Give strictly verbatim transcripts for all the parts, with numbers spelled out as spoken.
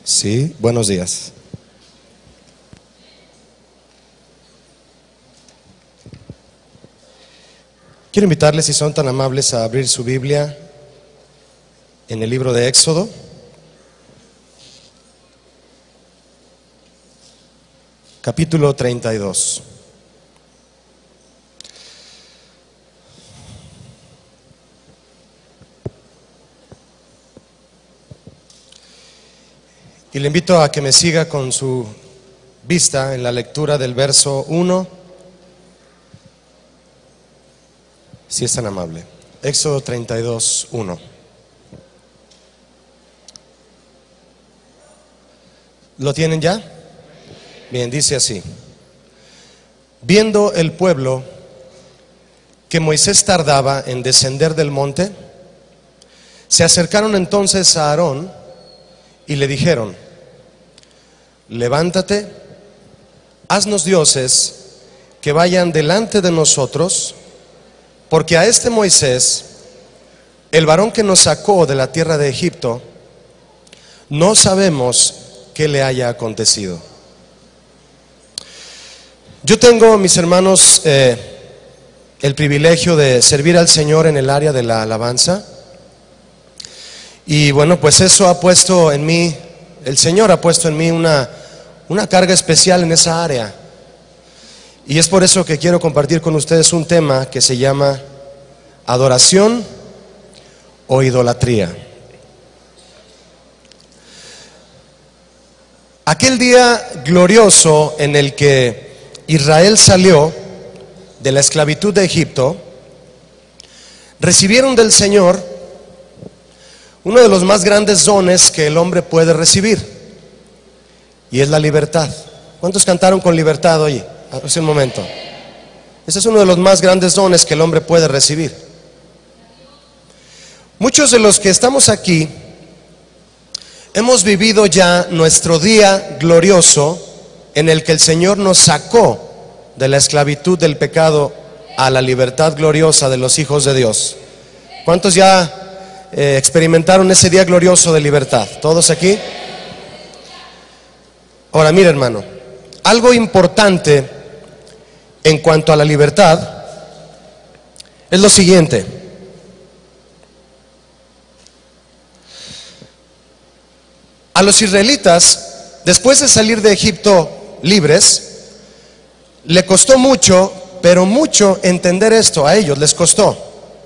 Sí, buenos días. Quiero invitarles, si son tan amables, a abrir su Biblia en el libro de Éxodo. Capítulo treinta y dos. Y le invito a que me siga con su vista en la lectura del verso uno, si es tan amable. Éxodo treinta y dos, uno. ¿Lo tienen ya? Bien, dice así: viendo el pueblo que Moisés tardaba en descender del monte, se acercaron entonces a Aarón y le dijeron: levántate, haznos dioses que vayan delante de nosotros, porque a este Moisés, el varón que nos sacó de la tierra de Egipto, no sabemos qué le haya acontecido. Yo tengo, mis hermanos, eh, el privilegio de servir al Señor en el área de la alabanza. Y bueno, pues eso ha puesto en mí, el Señor ha puesto en mí una, una carga especial en esa área. Y es por eso que quiero compartir con ustedes un tema que se llama adoración o idolatría. Aquel día glorioso en el que Israel salió de la esclavitud de Egipto, recibieron del Señor uno de los más grandes dones que el hombre puede recibir, y es la libertad. ¿Cuántos cantaron con libertad hoy? Hace un momento. Ese es uno de los más grandes dones que el hombre puede recibir. Muchos de los que estamos aquí hemos vivido ya nuestro día glorioso en el que el Señor nos sacó de la esclavitud del pecado a la libertad gloriosa de los hijos de Dios. ¿Cuántos ya eh, experimentaron ese día glorioso de libertad? ¿Todos aquí? Ahora, mire, hermano, algo importante en cuanto a la libertad es lo siguiente: a los israelitas, después de salir de Egipto libres, le costó mucho, pero mucho entender esto. A ellos les costó.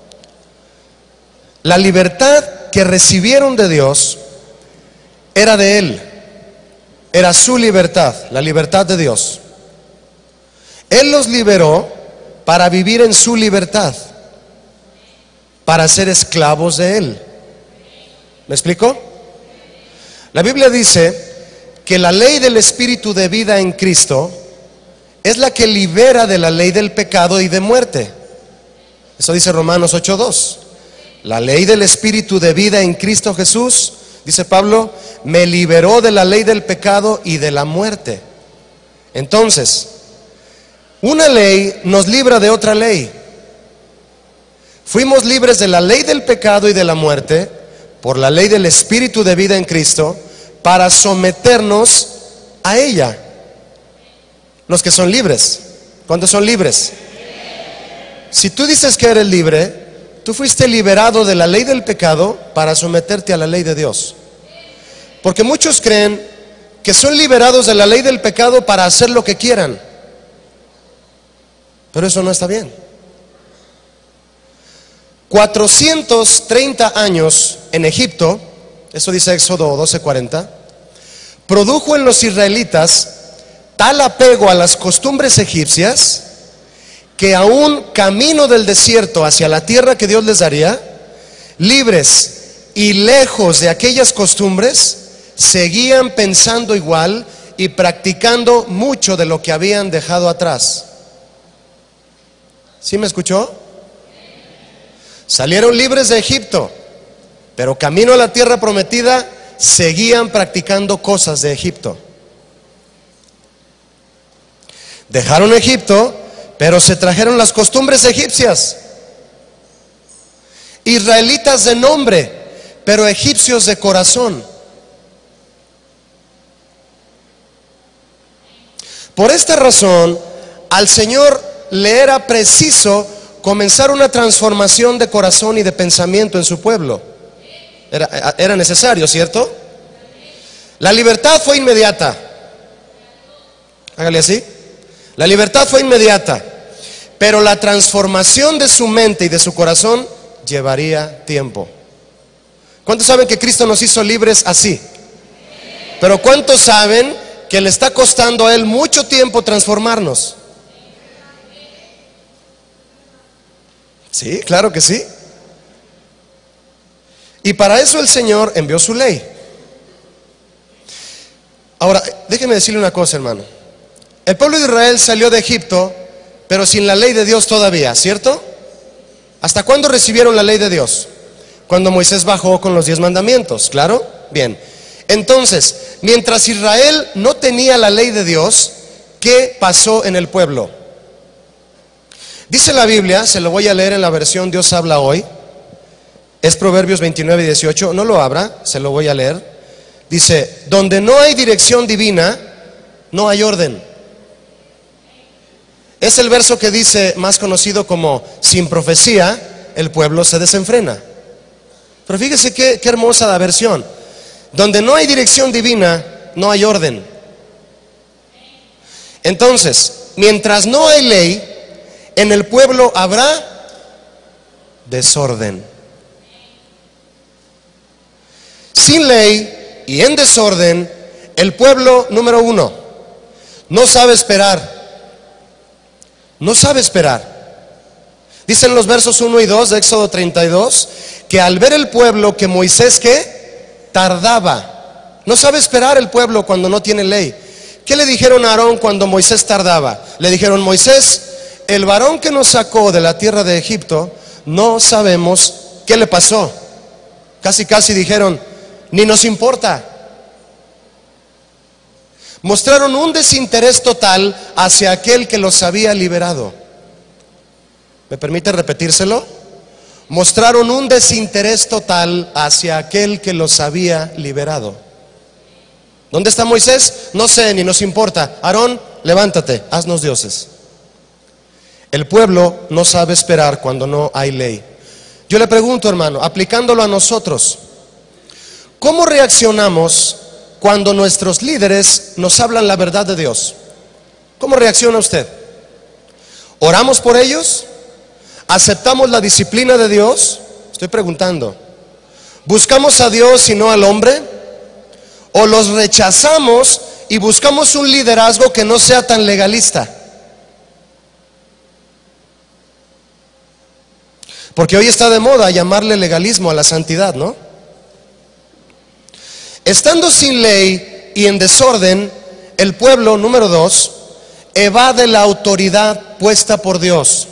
La libertad que recibieron de Dios era de Él, era su libertad, la libertad de Dios. Él los liberó para vivir en su libertad, para ser esclavos de Él. ¿Me explico? La Biblia dice que la ley del Espíritu de vida en Cristo es la que libera de la ley del pecado y de muerte. Eso dice Romanos ocho dos. La ley del Espíritu de vida en Cristo Jesús, dice Pablo, me liberó de la ley del pecado y de la muerte. Entonces, una ley nos libra de otra ley. Fuimos libres de la ley del pecado y de la muerte por la ley del Espíritu de vida en Cristo, para someternos a ella. Los que son libres. ¿Cuántos son libres? Si tú dices que eres libre, tú fuiste liberado de la ley del pecado para someterte a la ley de Dios. Porque muchos creen que son liberados de la ley del pecado para hacer lo que quieran, pero eso no está bien. cuatrocientos treinta años en Egipto, eso dice Éxodo doce cuarenta, produjo en los israelitas tal apego a las costumbres egipcias que aún camino del desierto hacia la tierra que Dios les daría, libres y lejos de aquellas costumbres, seguían pensando igual y practicando mucho de lo que habían dejado atrás. ¿Sí me escuchó? Salieron libres de Egipto, pero camino a la tierra prometida seguían practicando cosas de Egipto. Dejaron Egipto, pero se trajeron las costumbres egipcias. Israelitas de nombre, pero egipcios de corazón. Por esta razón, al Señor le era preciso comenzar una transformación de corazón y de pensamiento en su pueblo. Era, era necesario, ¿cierto? La libertad fue inmediata. Hágale así. La libertad fue inmediata, pero la transformación de su mente y de su corazón llevaría tiempo. ¿Cuántos saben que Cristo nos hizo libres así? Pero ¿cuántos saben que le está costando a Él mucho tiempo transformarnos? Sí, claro que sí. Y para eso el Señor envió su ley. Ahora, déjeme decirle una cosa, hermano. El pueblo de Israel salió de Egipto, pero sin la ley de Dios todavía, ¿cierto? ¿Hasta cuándo recibieron la ley de Dios? Cuando Moisés bajó con los diez mandamientos, ¿claro? Bien. Entonces, mientras Israel no tenía la ley de Dios, ¿qué pasó en el pueblo? Dice la Biblia, se lo voy a leer en la versión Dios habla hoy. Es Proverbios veintinueve y dieciocho, no lo abra, se lo voy a leer. Dice, donde no hay dirección divina, no hay orden. Es el verso que dice, más conocido como, sin profecía, el pueblo se desenfrena. Pero fíjese qué, qué hermosa la versión. Donde no hay dirección divina, no hay orden. Entonces, mientras no hay ley, en el pueblo habrá desorden. Sin ley y en desorden, el pueblo, número uno, no sabe esperar. No sabe esperar. Dicen los versos uno y dos de Éxodo treinta y dos, que al ver el pueblo que Moisés, ¿qué? Tardaba. No sabe esperar el pueblo cuando no tiene ley. ¿Qué le dijeron a Aarón cuando Moisés tardaba? Le dijeron, Moisés, el varón que nos sacó de la tierra de Egipto, no sabemos qué le pasó. Casi casi dijeron, ni nos importa. Mostraron un desinterés total hacia aquel que los había liberado. ¿Me permite repetírselo? Mostraron un desinterés total hacia aquel que los había liberado. ¿Dónde está Moisés? No sé, ni nos importa. Aarón, levántate, haznos dioses. El pueblo no sabe esperar cuando no hay ley. Yo le pregunto, hermano, aplicándolo a nosotros, ¿cómo reaccionamos cuando nuestros líderes nos hablan la verdad de Dios? ¿Cómo reacciona usted? ¿Oramos por ellos? ¿Aceptamos la disciplina de Dios? Estoy preguntando. ¿Buscamos a Dios y no al hombre? ¿O los rechazamos y buscamos un liderazgo que no sea tan legalista? Porque hoy está de moda llamarle legalismo a la santidad, ¿no? Estando sin ley y en desorden, el pueblo, número dos, evade la autoridad puesta por Dios.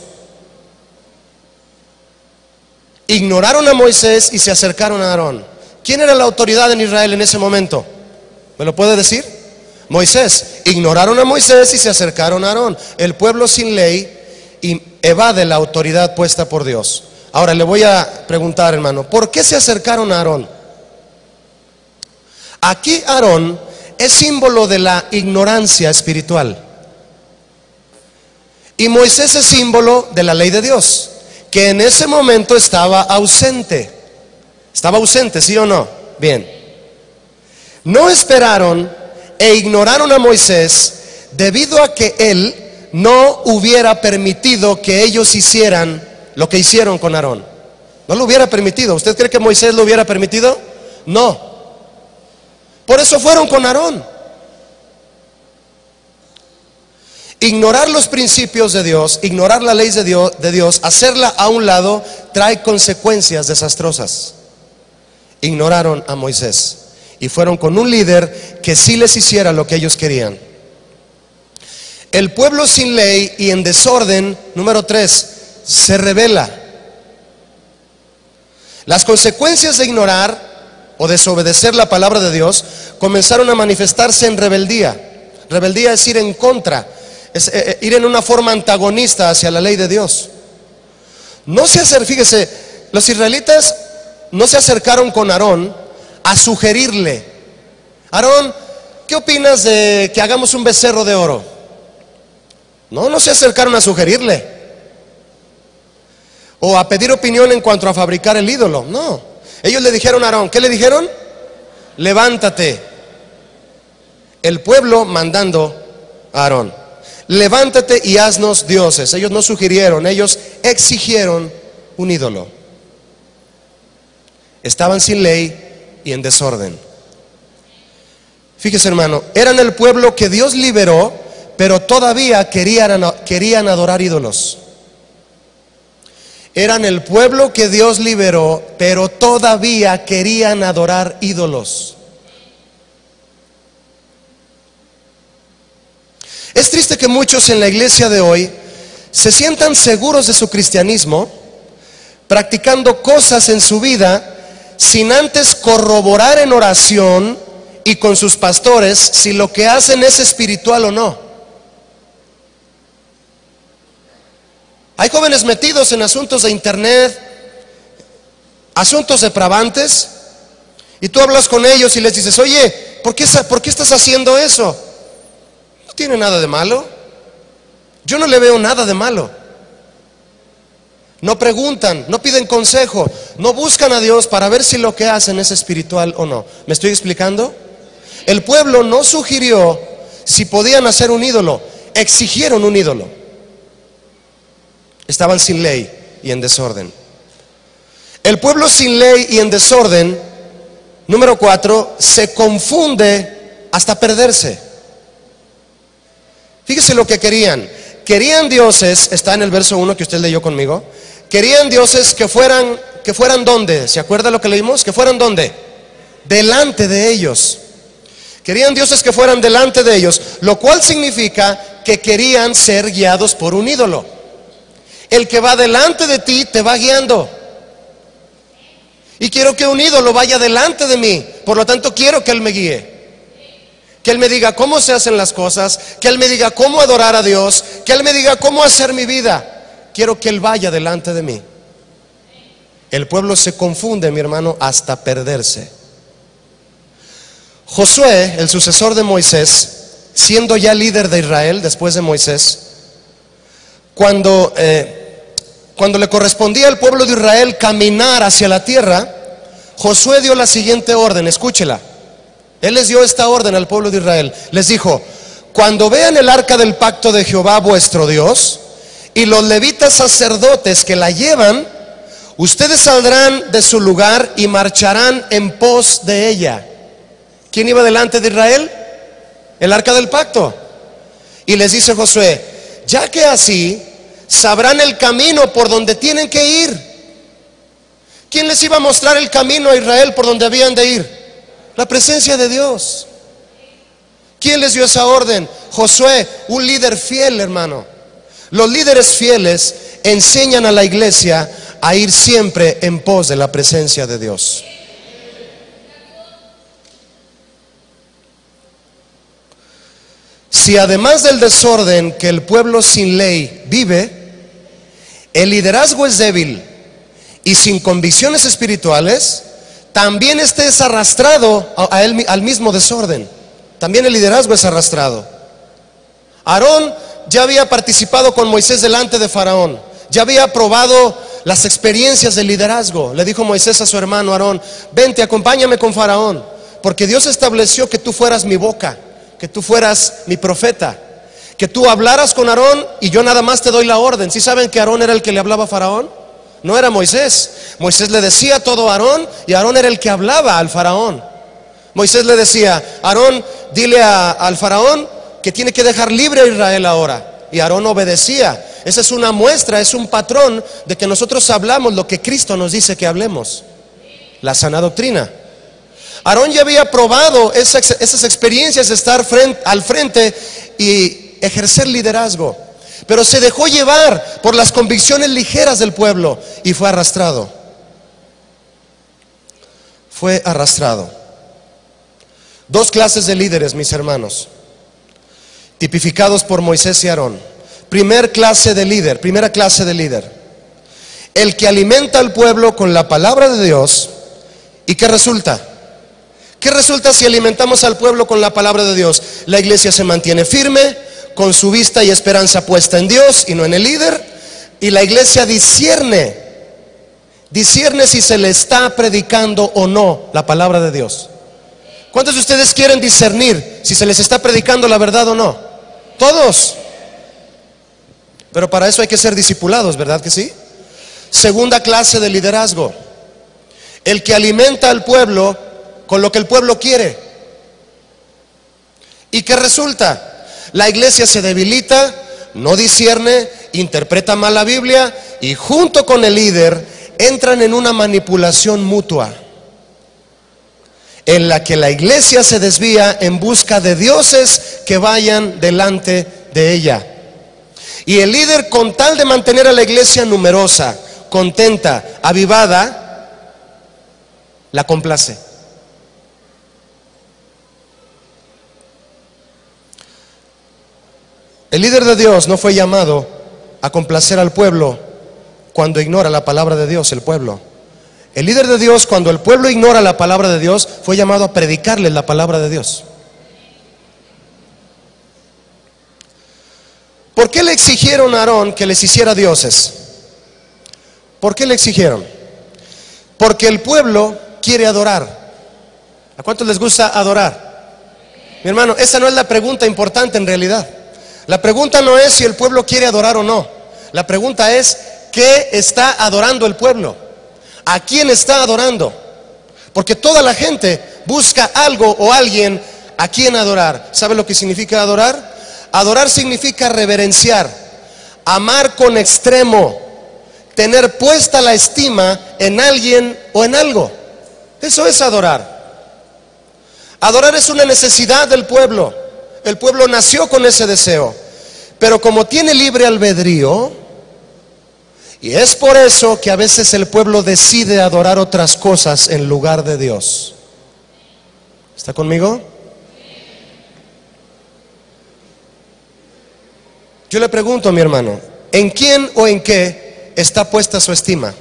Ignoraron a Moisés y se acercaron a Aarón. ¿Quién era la autoridad en Israel en ese momento? ¿Me lo puede decir? Moisés. Ignoraron a Moisés y se acercaron a Aarón. El pueblo sin ley y evade la autoridad puesta por Dios. Ahora le voy a preguntar, hermano, ¿por qué se acercaron a Aarón? Aquí Aarón es símbolo de la ignorancia espiritual y Moisés es símbolo de la ley de Dios, que en ese momento estaba ausente. Estaba ausente, ¿sí o no? Bien. No esperaron e ignoraron a Moisés debido a que él no hubiera permitido que ellos hicieran lo que hicieron con Aarón. No lo hubiera permitido. ¿Usted cree que Moisés lo hubiera permitido? No. Por eso fueron con Aarón. Ignorar los principios de Dios, ignorar la ley de Dios, de Dios, hacerla a un lado, trae consecuencias desastrosas. Ignoraron a Moisés y fueron con un líder que sí les hiciera lo que ellos querían. El pueblo sin ley y en desorden, número tres, se rebela. Las consecuencias de ignorar o desobedecer la palabra de Dios comenzaron a manifestarse en rebeldía. Rebeldía es ir en contra, es eh, ir en una forma antagonista hacia la ley de Dios. No se acer, fíjese, los israelitas no se acercaron con Aarón a sugerirle: Aarón, ¿qué opinas de que hagamos un becerro de oro? No, no se acercaron a sugerirle o a pedir opinión en cuanto a fabricar el ídolo. No, ellos le dijeron a Aarón, ¿qué le dijeron? Levántate. El pueblo mandando a Aarón, levántate y haznos dioses. Ellos no sugirieron, ellos exigieron un ídolo. Estaban sin ley y en desorden. Fíjese, hermano, eran el pueblo que Dios liberó, pero todavía querían, querían adorar ídolos. Eran el pueblo que Dios liberó, pero todavía querían adorar ídolos. Es triste que muchos en la iglesia de hoy se sientan seguros de su cristianismo, practicando cosas en su vida sin antes corroborar en oración y con sus pastores si lo que hacen es espiritual o no. Hay jóvenes metidos en asuntos de internet, asuntos depravantes, y tú hablas con ellos y les dices, oye, ¿por qué, ¿por qué estás haciendo eso? No tiene nada de malo. Yo no le veo nada de malo. No preguntan, no piden consejo, no buscan a Dios para ver si lo que hacen es espiritual o no. ¿Me estoy explicando? El pueblo no sugirió si podían hacer un ídolo, exigieron un ídolo. Estaban sin ley y en desorden. El pueblo sin ley y en desorden, número cuatro, se confunde hasta perderse. Fíjese lo que querían. Querían dioses, está en el verso uno que usted leyó conmigo. Querían dioses que fueran, que fueran ¿dónde? ¿Se acuerda lo que leímos? Que fueran ¿dónde? Delante de ellos. Querían dioses que fueran delante de ellos, lo cual significa que querían ser guiados por un ídolo. El que va delante de ti te va guiando. Y quiero que un ídolo vaya delante de mí. Por lo tanto, quiero que Él me guíe. Que Él me diga cómo se hacen las cosas. Que Él me diga cómo adorar a Dios. Que Él me diga cómo hacer mi vida. Quiero que Él vaya delante de mí. El pueblo se confunde, mi hermano, hasta perderse. Josué, el sucesor de Moisés, siendo ya líder de Israel después de Moisés, cuando... Eh, Cuando le correspondía al pueblo de Israel caminar hacia la tierra, Josué dio la siguiente orden, escúchela. Él les dio esta orden al pueblo de Israel. Les dijo, cuando vean el arca del pacto de Jehová vuestro Dios y los levitas sacerdotes que la llevan, ustedes saldrán de su lugar y marcharán en pos de ella. ¿Quién iba delante de Israel? El arca del pacto. Y les dice Josué, ya que así sabrán el camino por donde tienen que ir. ¿Quién les iba a mostrar el camino a Israel por donde habían de ir? La presencia de Dios. ¿Quién les dio esa orden? Josué, un líder fiel, hermano. Los líderes fieles enseñan a la iglesia a ir siempre en pos de la presencia de Dios. Si además del desorden que el pueblo sin ley vive, el liderazgo es débil y sin convicciones espirituales, también este es arrastrado a él, al mismo desorden. También el liderazgo es arrastrado. Aarón ya había participado con Moisés delante de Faraón, ya había probado las experiencias del liderazgo. Le dijo Moisés a su hermano Aarón, vente, acompáñame con Faraón, porque Dios estableció que tú fueras mi boca, que tú fueras mi profeta, que tú hablaras con Aarón y yo nada más te doy la orden. ¿Sí saben que Aarón era el que le hablaba a Faraón? No era Moisés. Moisés le decía todo a Aarón y Aarón era el que hablaba al Faraón. Moisés le decía, Aarón, dile a, al Faraón que tiene que dejar libre a Israel ahora. Y Aarón obedecía. Esa es una muestra, es un patrón de que nosotros hablamos lo que Cristo nos dice que hablemos. La sana doctrina. Aarón ya había probado esas, esas experiencias de estar frente, al frente y ejercer liderazgo, pero se dejó llevar por las convicciones ligeras del pueblo y fue arrastrado. Fue arrastrado. Dos clases de líderes, mis hermanos, tipificados por Moisés y Aarón. Primer clase de líder, primera clase de líder, el que alimenta al pueblo con la palabra de Dios. ¿Y qué resulta? ¿Qué resulta si alimentamos al pueblo con la palabra de Dios? La iglesia se mantiene firme, con su vista y esperanza puesta en Dios y no en el líder. Y la iglesia discierne, discierne si se le está predicando o no la palabra de Dios. ¿Cuántos de ustedes quieren discernir si se les está predicando la verdad o no? Todos. Pero para eso hay que ser discipulados, ¿verdad que sí? Segunda clase de liderazgo: el que alimenta al pueblo con lo que el pueblo quiere. ¿Y qué resulta? La iglesia se debilita, no discierne, interpreta mal la Biblia y junto con el líder entran en una manipulación mutua, en la que la iglesia se desvía en busca de dioses que vayan delante de ella. Y el líder, con tal de mantener a la iglesia numerosa, contenta, avivada, la complace. El líder de Dios no fue llamado a complacer al pueblo cuando ignora la palabra de Dios, el pueblo. El líder de Dios, cuando el pueblo ignora la palabra de Dios, fue llamado a predicarle la palabra de Dios. ¿Por qué le exigieron a Aarón que les hiciera dioses? ¿Por qué le exigieron? Porque el pueblo quiere adorar. ¿A cuántos les gusta adorar? Mi hermano, esa no es la pregunta importante en realidad. La pregunta no es si el pueblo quiere adorar o no. La pregunta es, ¿qué está adorando el pueblo? ¿A quién está adorando? Porque toda la gente busca algo o alguien a quien adorar. ¿Sabe lo que significa adorar? Adorar significa reverenciar, amar con extremo, tener puesta la estima en alguien o en algo. Eso es adorar. Adorar es una necesidad del pueblo. El pueblo nació con ese deseo, pero como tiene libre albedrío, y es por eso que a veces el pueblo decide adorar otras cosas en lugar de Dios. ¿Está conmigo? Yo le pregunto a mi hermano, ¿en quién o en qué está puesta su estima?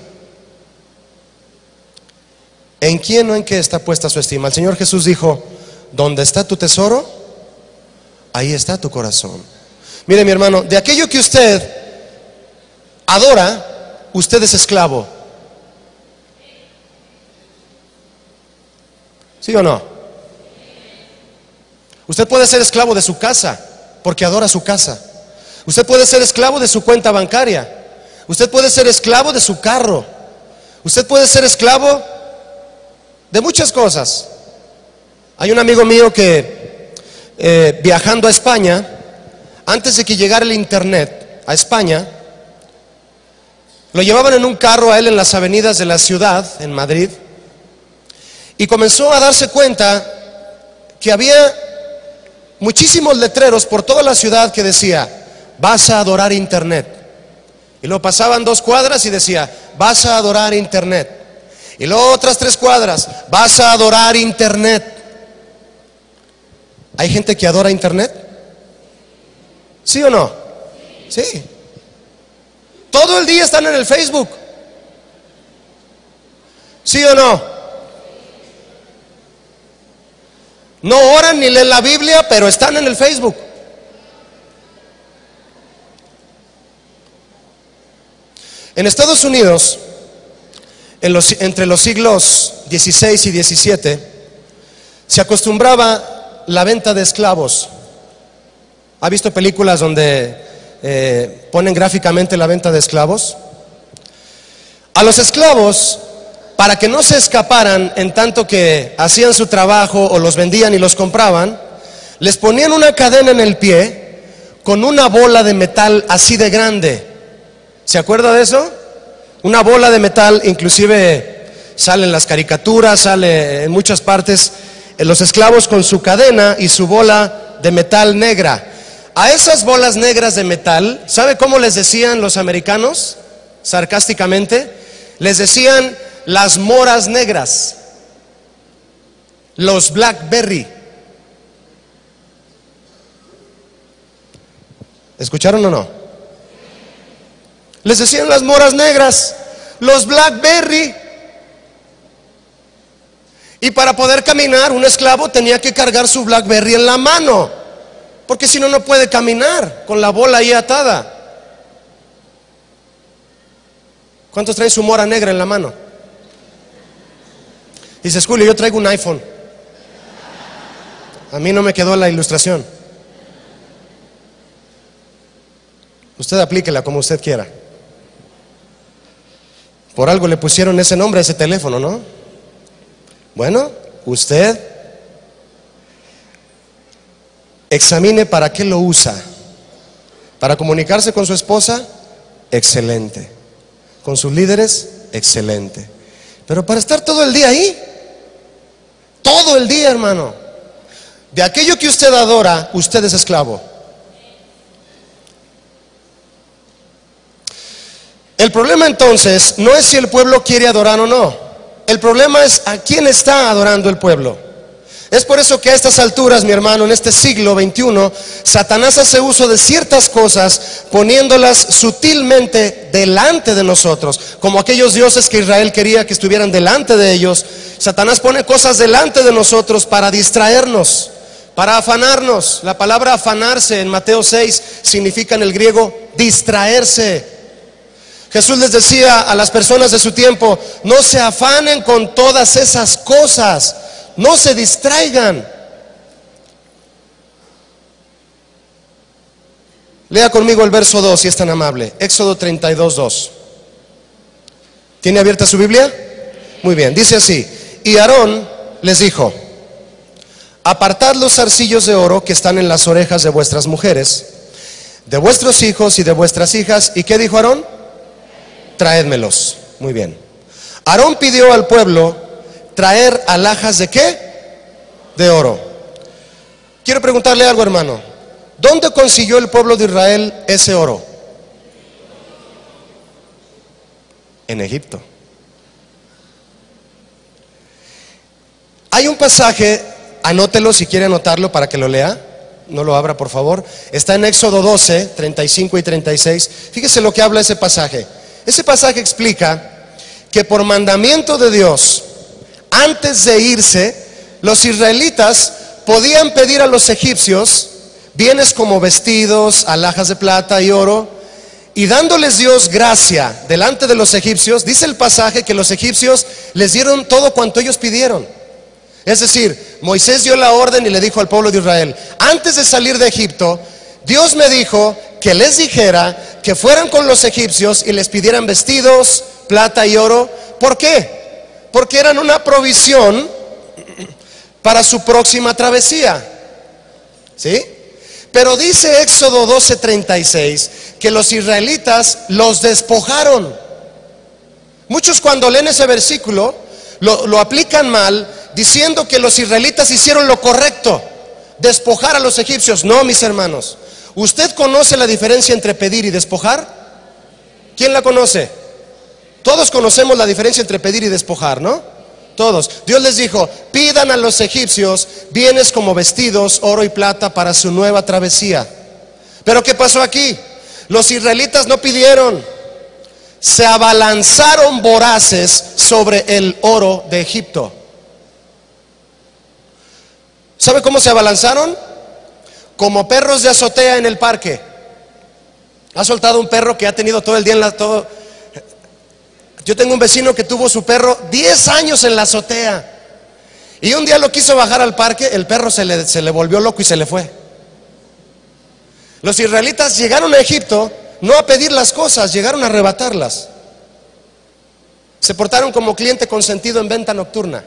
¿En quién o en qué está puesta su estima? El Señor Jesús dijo, ¿dónde está tu tesoro? Ahí está tu corazón. Mire, mi hermano, de aquello que usted adora, usted es esclavo. ¿Sí o no? Usted puede ser esclavo de su casa porque adora su casa. Usted puede ser esclavo de su cuenta bancaria. Usted puede ser esclavo de su carro. Usted puede ser esclavo de muchas cosas. Hay un amigo mío que eh, viajando a España, antes de que llegara el internet a España, lo llevaban en un carro a él en las avenidas de la ciudad, en Madrid, y comenzó a darse cuenta que había muchísimos letreros por toda la ciudad que decía, vas a adorar internet. Y luego pasaban dos cuadras y decía, vas a adorar internet. Y luego otras tres cuadras, vas a adorar internet. ¿Hay gente que adora internet? ¿Sí o no? Sí. Todo el día están en el Facebook. ¿Sí o no? No oran ni leen la Biblia, pero están en el Facebook. En Estados Unidos, en los, entre los siglos dieciséis y diecisiete, se acostumbraba la venta de esclavos. ¿Ha visto películas donde eh, ponen gráficamente la venta de esclavos? A los esclavos, para que no se escaparan en tanto que hacían su trabajo o los vendían y los compraban, les ponían una cadena en el pie con una bola de metal así de grande. ¿Se acuerda de eso? Una bola de metal, inclusive sale en las caricaturas, sale en muchas partes, los esclavos con su cadena y su bola de metal negra. A esas bolas negras de metal, ¿sabe cómo les decían los americanos? Sarcásticamente, les decían las moras negras, los Blackberry. ¿Escucharon o no? Les decían las moras negras, los Blackberry. Y para poder caminar, un esclavo tenía que cargar su Blackberry en la mano. porque si no, no puede caminar con la bola ahí atada. ¿Cuántos traen su mora negra en la mano? Dice Julio, yo traigo un iPhone. A mí no me quedó la ilustración. Usted aplíquela como usted quiera. Por algo le pusieron ese nombre a ese teléfono, ¿no? Bueno, usted examine para qué lo usa. Para comunicarse con su esposa, excelente. Con sus líderes, excelente. Pero para estar todo el día ahí, todo el día, hermano, de aquello que usted adora, usted es esclavo. El problema entonces no es si el pueblo quiere adorar o no. El problema es a quién está adorando el pueblo. Es por eso que a estas alturas, mi hermano, en este siglo veintiuno, Satanás hace uso de ciertas cosas, poniéndolas sutilmente delante de nosotros, como aquellos dioses que Israel quería que estuvieran delante de ellos. Satanás pone cosas delante de nosotros para distraernos, para afanarnos. La palabra afanarse en Mateo seis significa en el griego distraerse. Jesús les decía a las personas de su tiempo: no se afanen con todas esas cosas, no se distraigan. Lea conmigo el verso dos si es tan amable. Éxodo treinta y dos, dos. ¿Tiene abierta su Biblia? Muy bien, dice así: y Aarón les dijo: apartad los zarcillos de oro que están en las orejas de vuestras mujeres, de vuestros hijos y de vuestras hijas. ¿Y qué dijo Aarón? Traédmelos. Muy bien. Aarón pidió al pueblo traer alhajas de ¿qué? De oro. Quiero preguntarle algo, hermano. ¿Dónde consiguió el pueblo de Israel ese oro? En Egipto. Hay un pasaje, anótelo si quiere anotarlo para que lo lea. No lo abra, por favor. Está en Éxodo doce, treinta y cinco y treinta y seis. Fíjese lo que habla ese pasaje. Ese pasaje explica que por mandamiento de Dios, antes de irse, los israelitas podían pedir a los egipcios bienes como vestidos, alhajas de plata y oro, y dándoles Dios gracia delante de los egipcios, dice el pasaje que los egipcios les dieron todo cuanto ellos pidieron. Es decir, Moisés dio la orden y le dijo al pueblo de Israel: antes de salir de Egipto, Dios me dijo que les dijera que fueran con los egipcios y les pidieran vestidos, plata y oro. ¿Por qué? Porque eran una provisión para su próxima travesía. ¿Sí? Pero dice Éxodo doce, treinta y seis que los israelitas los despojaron. Muchos cuando leen ese versículo lo, lo aplican mal, diciendo que los israelitas hicieron lo correcto, despojar a los egipcios. No, mis hermanos. ¿Usted conoce la diferencia entre pedir y despojar? ¿Quién la conoce? Todos conocemos la diferencia entre pedir y despojar, ¿no? Todos. Dios les dijo: pidan a los egipcios bienes como vestidos, oro y plata para su nueva travesía. Pero ¿qué pasó aquí? Los israelitas no pidieron, se abalanzaron voraces sobre el oro de Egipto. ¿Sabe cómo se abalanzaron? Como perros de azotea en el parque. ¿Ha soltado un perro que ha tenido todo el día en la... Todo... Yo tengo un vecino que tuvo su perro diez años en la azotea, y un día lo quiso bajar al parque, el perro se le, se le volvió loco y se le fue. Los israelitas llegaron a Egipto no a pedir las cosas, llegaron a arrebatarlas. Se portaron como cliente consentido en venta nocturna.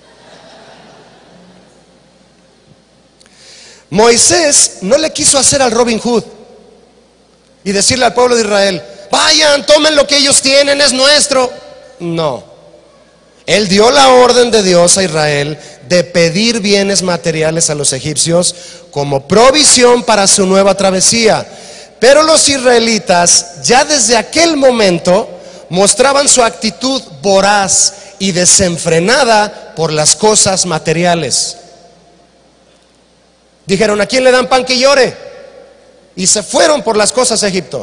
Moisés no le quiso hacer al Robin Hood y decirle al pueblo de Israel: vayan, tomen lo que ellos tienen, es nuestro. No. Él dio la orden de Dios a Israel de pedir bienes materiales a los egipcios como provisión para su nueva travesía. Pero los israelitas ya desde aquel momento mostraban su actitud voraz y desenfrenada por las cosas materiales. Dijeron: ¿a quién le dan pan que llore? Y se fueron por las cosas a Egipto.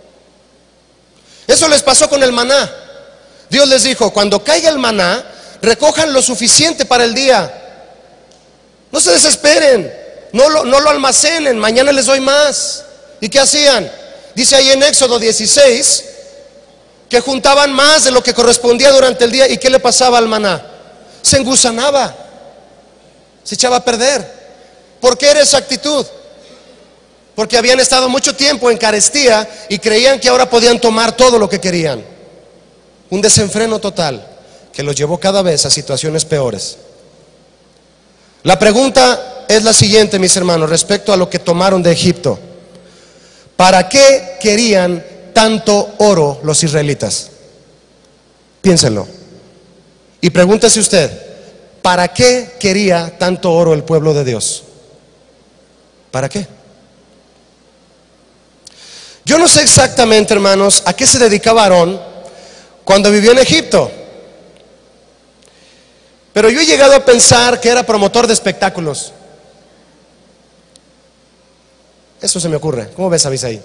Eso les pasó con el maná. Dios les dijo: cuando caiga el maná, recojan lo suficiente para el día. No se desesperen. no lo, no lo almacenen, mañana les doy más. ¿Y qué hacían? Dice ahí en Éxodo dieciséis que juntaban más de lo que correspondía durante el día. ¿Y qué le pasaba al maná? Se engusanaba, se echaba a perder. ¿Por qué era esa actitud? Porque habían estado mucho tiempo en carestía y creían que ahora podían tomar todo lo que querían. Un desenfreno total que los llevó cada vez a situaciones peores. La pregunta es la siguiente, mis hermanos, respecto a lo que tomaron de Egipto. ¿Para qué querían tanto oro los israelitas? Piénsenlo. Y pregúntese usted, ¿para qué quería tanto oro el pueblo de Dios? ¿Para qué? Yo no sé exactamente, hermanos, a qué se dedicaba Aarón cuando vivió en Egipto, pero yo he llegado a pensar que era promotor de espectáculos. Eso se me ocurre. ¿Cómo ves, Abisaí?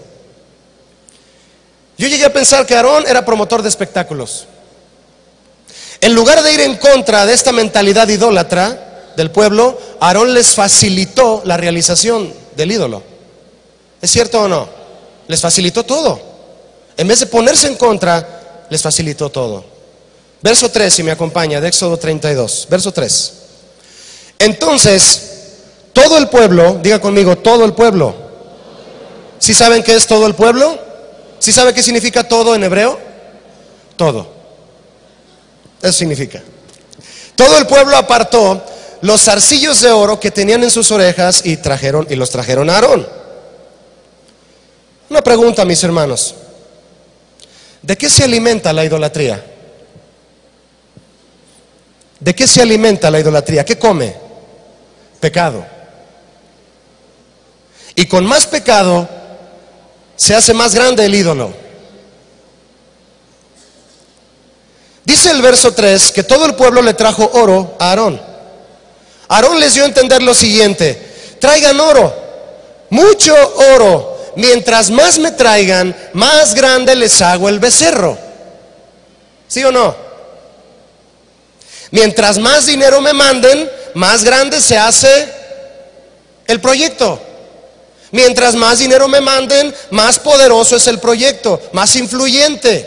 Yo llegué a pensar que Aarón era promotor de espectáculos. En lugar de ir en contra de esta mentalidad idólatra del pueblo, Aarón les facilitó la realización del ídolo. ¿Es cierto o no? Les facilitó todo. En vez de ponerse en contra, les facilitó todo. Verso tres, si me acompaña, de Éxodo treinta y dos. Verso tres. Entonces, todo el pueblo, diga conmigo, todo el pueblo. ¿Sí saben qué es todo el pueblo? ¿Sí sabe qué significa todo en hebreo? Todo. Eso significa. Todo el pueblo apartó los zarcillos de oro que tenían en sus orejas y trajeron y los trajeron a Aarón. Una pregunta, mis hermanos. ¿De qué se alimenta la idolatría? ¿De qué se alimenta la idolatría? ¿Qué come? Pecado. Y con más pecado se hace más grande el ídolo. Dice el verso tres que todo el pueblo le trajo oro a Aarón. Aarón les dio a entender lo siguiente: traigan oro, mucho oro. Mientras más me traigan, más grande les hago el becerro. ¿Sí o no? Mientras más dinero me manden, más grande se hace el proyecto. Mientras más dinero me manden, más poderoso es el proyecto, más influyente.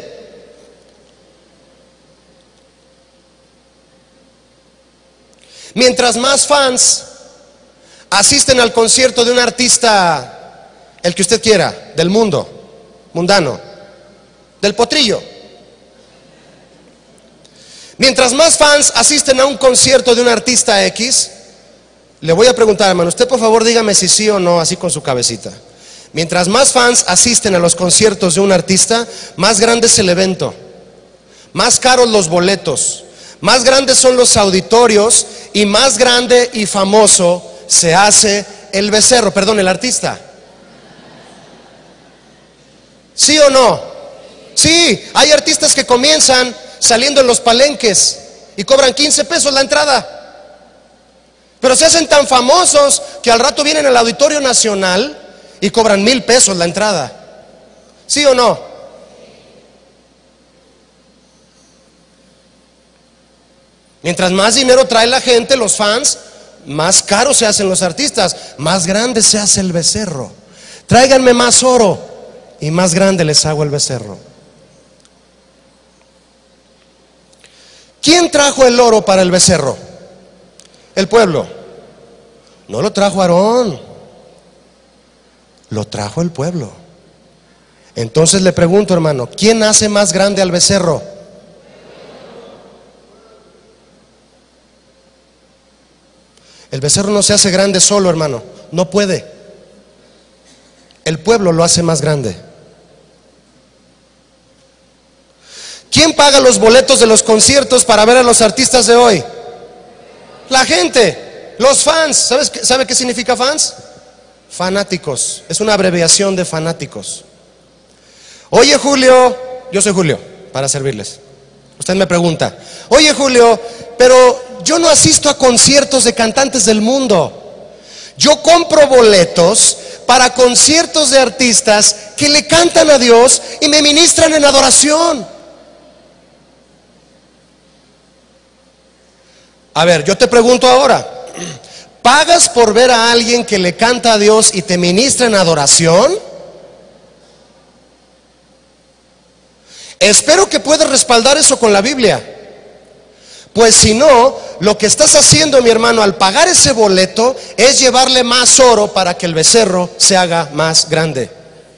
Mientras más fans asisten al concierto de un artista, el que usted quiera, del mundo, mundano, del potrillo. Mientras más fans asisten a un concierto de un artista X, le voy a preguntar, hermano, usted por favor dígame si sí o no, así con su cabecita. Mientras más fans asisten a los conciertos de un artista, más grande es el evento, más caros los boletos, más grandes son los auditorios y más grande y famoso se hace el becerro, perdón, el artista. ¿Sí o no? Sí, hay artistas que comienzan saliendo en los palenques y cobran quince pesos la entrada, pero se hacen tan famosos que al rato vienen al Auditorio Nacional y cobran mil pesos la entrada. ¿Sí o no? Mientras más dinero trae la gente, los fans, más caros se hacen los artistas, más grande se hace el becerro. Tráiganme más oro y más grande les hago el becerro. ¿Quién trajo el oro para el becerro? El pueblo. No lo trajo Aarón, lo trajo el pueblo. Entonces le pregunto, hermano, ¿quién hace más grande al becerro? El becerro no se hace grande solo, hermano, no puede. El pueblo lo hace más grande. ¿Quién paga los boletos de los conciertos para ver a los artistas de hoy? La gente, los fans. ¿Sabes qué, ¿Sabe qué significa fans? Fanáticos. Es una abreviación de fanáticos. Oye, Julio, yo soy Julio, para servirles. Usted me pregunta, oye, Julio, pero yo no asisto a conciertos de cantantes del mundo. Yo compro boletos para conciertos de artistas que le cantan a Dios y me ministran en adoración. A ver, yo te pregunto ahora, ¿Pagas por ver a alguien que le canta a Dios y te ministra en adoración? Espero que puedas respaldar eso con la Biblia. Pues si no, lo que estás haciendo, mi hermano, al pagar ese boleto, es llevarle más oro para que el becerro se haga más grande.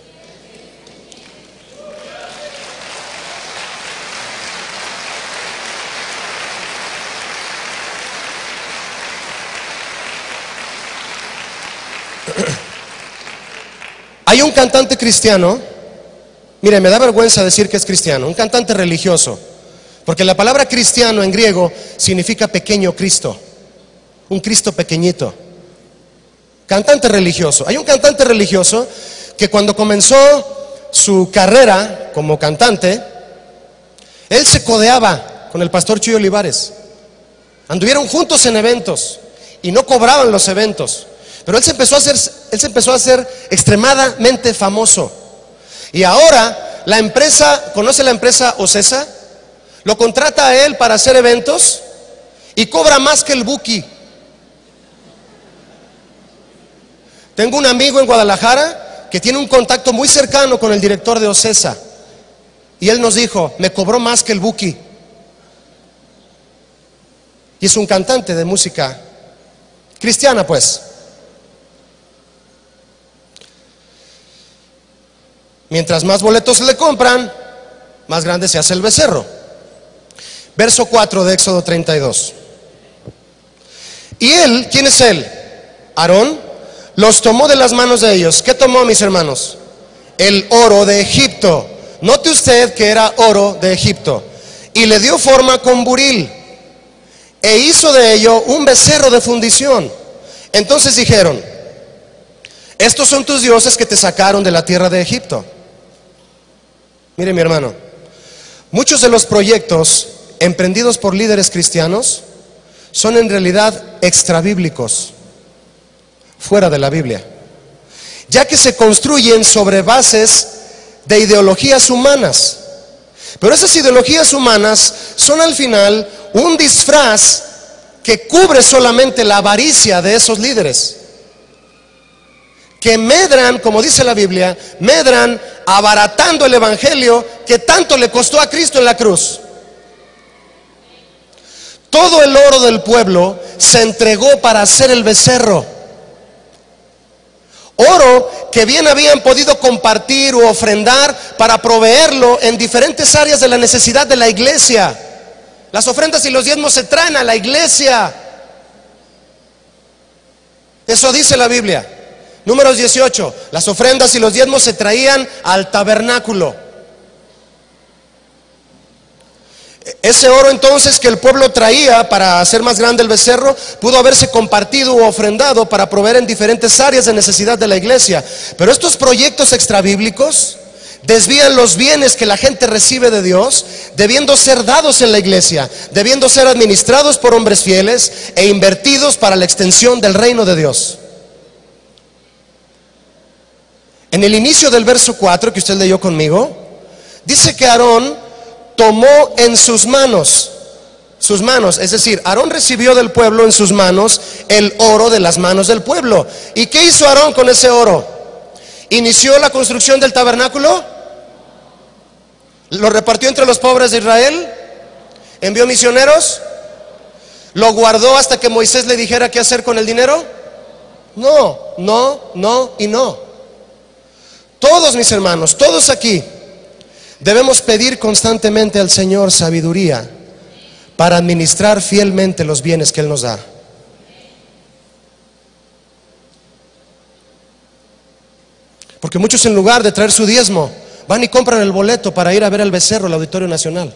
Hay un cantante cristiano, mire, me da vergüenza decir que es cristiano, un cantante religioso, porque la palabra cristiano en griego significa pequeño Cristo, un Cristo pequeñito. Cantante religioso. Hay un cantante religioso que cuando comenzó su carrera como cantante, él se codeaba con el pastor Chuy Olivares. Anduvieron juntos en eventos y no cobraban los eventos. Pero él se empezó a hacer, él se empezó a hacer extremadamente famoso. Y ahora la empresa, ¿conoce la empresa Ocesa? Lo contrata a él para hacer eventos y cobra más que el Buki. Tengo un amigo en Guadalajara que tiene un contacto muy cercano con el director de Ocesa. Y él nos dijo, me cobró más que el Buki. Y es un cantante de música cristiana, pues. Mientras más boletos le compran, más grande se hace el becerro. Verso cuatro de Éxodo treinta y dos. Y él, ¿quién es él? Aarón, los tomó de las manos de ellos. ¿Qué tomó, mis hermanos? El oro de Egipto. Note usted que era oro de Egipto. Y le dio forma con buril. E hizo de ello un becerro de fundición. Entonces dijeron, estos son tus dioses que te sacaron de la tierra de Egipto. Mire, mi hermano, muchos de los proyectos emprendidos por líderes cristianos son en realidad extrabíblicos, fuera de la Biblia, ya que se construyen sobre bases de ideologías humanas. Pero esas ideologías humanas son al final un disfraz que cubre solamente la avaricia de esos líderes, que medran, como dice la Biblia, medran abaratando el evangelio que tanto le costó a Cristo en la cruz. Todo el oro del pueblo se entregó para hacer el becerro. Oro que bien habían podido compartir u ofrendar para proveerlo en diferentes áreas de la necesidad de la iglesia. Las ofrendas y los diezmos se traen a la iglesia. Eso dice la Biblia. Números dieciocho, las ofrendas y los diezmos se traían al tabernáculo. Ese oro entonces que el pueblo traía para hacer más grande el becerro pudo haberse compartido u ofrendado para proveer en diferentes áreas de necesidad de la iglesia. Pero estos proyectos extrabíblicos desvían los bienes que la gente recibe de Dios, debiendo ser dados en la iglesia, debiendo ser administrados por hombres fieles e invertidos para la extensión del reino de Dios. En el inicio del verso cuatro que usted leyó conmigo, dice que Aarón tomó en sus manos, sus manos, es decir, Aarón recibió del pueblo en sus manos el oro de las manos del pueblo. ¿Y qué hizo Aarón con ese oro? ¿Inició la construcción del tabernáculo? ¿Lo repartió entre los pobres de Israel? ¿Envió misioneros? ¿Lo guardó hasta que Moisés le dijera qué hacer con el dinero? No, no, no y no. Todos, mis hermanos, todos aquí debemos pedir constantemente al Señor sabiduría para administrar fielmente los bienes que Él nos da. Porque muchos, en lugar de traer su diezmo, van y compran el boleto para ir a ver al becerro al Auditorio Nacional.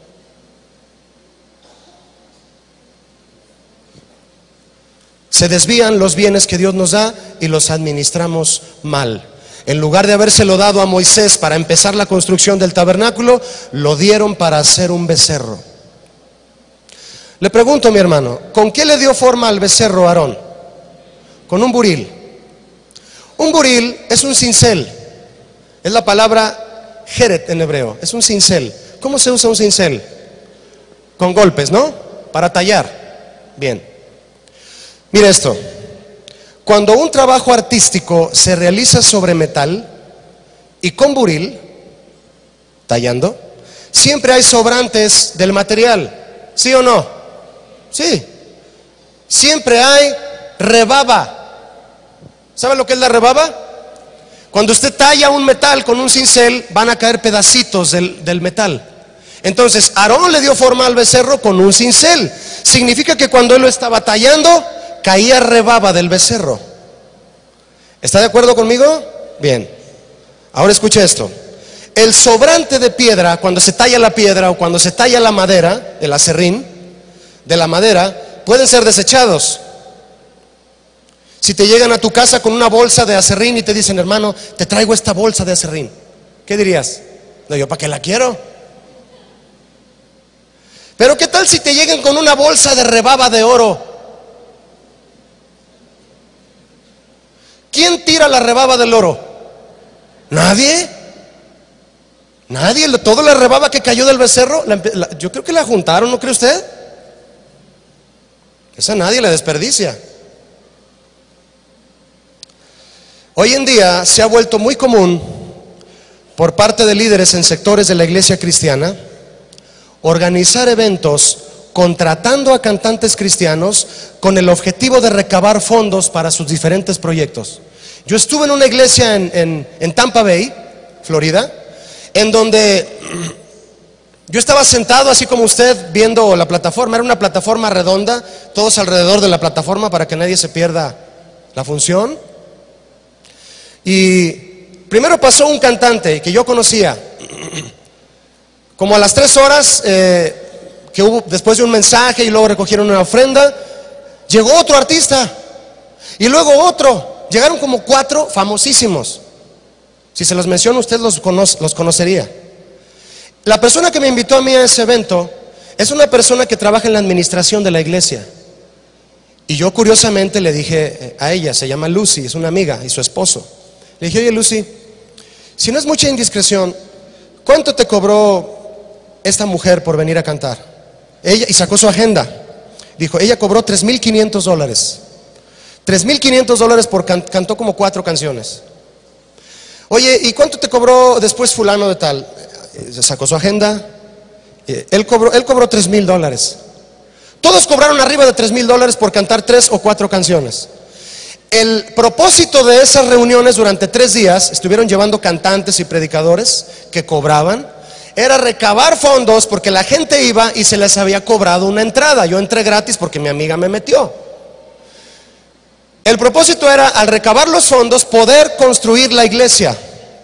Se desvían los bienes que Dios nos da y los administramos mal. En lugar de habérselo dado a Moisés para empezar la construcción del tabernáculo, lo dieron para hacer un becerro. Le pregunto, mi hermano, ¿con qué le dio forma al becerro Aarón? Con un buril. Un buril es un cincel. Es la palabra jeret en hebreo. Es un cincel. ¿Cómo se usa un cincel? Con golpes, ¿no? Para tallar. Bien. Mire esto. Cuando un trabajo artístico se realiza sobre metal y con buril, tallando, siempre hay sobrantes del material, ¿sí o no? Sí. Siempre hay rebaba. ¿Sabe lo que es la rebaba? Cuando usted talla un metal con un cincel, van a caer pedacitos del, del metal. Entonces, Aarón le dio forma al becerro con un cincel. Significa que cuando él lo estaba tallando, caía rebaba del becerro. ¿Está de acuerdo conmigo? Bien. Ahora escuche esto. El sobrante de piedra, cuando se talla la piedra o cuando se talla la madera, el aserrín de la madera, pueden ser desechados. Si te llegan a tu casa con una bolsa de aserrín y te dicen, hermano, te traigo esta bolsa de aserrín, ¿qué dirías? No, yo para qué la quiero. Pero ¿qué tal si te llegan con una bolsa de rebaba de oro? ¿Quién tira la rebaba del oro? ¿Nadie? ¿Nadie? ¿Toda la rebaba que cayó del becerro? La, la, yo creo que la juntaron, ¿no cree usted? Esa nadie la desperdicia. Hoy en día se ha vuelto muy común por parte de líderes en sectores de la iglesia cristiana organizar eventos contratando a cantantes cristianos con el objetivo de recabar fondos para sus diferentes proyectos. Yo estuve en una iglesia en, en, en Tampa Bay, Florida, en donde yo estaba sentado así como usted viendo la plataforma. Era una plataforma redonda, todos alrededor de la plataforma para que nadie se pierda la función. Y primero pasó un cantante que yo conocía. Como a las tres horas eh, que hubo, después de un mensaje y luego recogieron una ofrenda, llegó otro artista y luego otro. Llegaron como cuatro famosísimos. Si se los menciono, usted los, conoce, los conocería. La persona que me invitó a mí a ese evento es una persona que trabaja en la administración de la iglesia. Y yo curiosamente le dije a ella, se llama Lucy, es una amiga, y su esposo. Le dije, oye Lucy, si no es mucha indiscreción, ¿cuánto te cobró esta mujer por venir a cantar? Ella, y sacó su agenda. Dijo, ella cobró tres mil quinientos dólares. tres mil quinientos dólares por can, cantó como cuatro canciones. Oye, ¿y cuánto te cobró después fulano de tal? Sacó su agenda. Él cobró, él cobró tres mil dólares. Todos cobraron arriba de tres mil dólares por cantar tres o cuatro canciones. El propósito de esas reuniones durante tres días, estuvieron llevando cantantes y predicadores que cobraban, era recabar fondos porque la gente iba y se les había cobrado una entrada. Yo entré gratis porque mi amiga me metió. El propósito era, al recabar los fondos, poder construir la iglesia.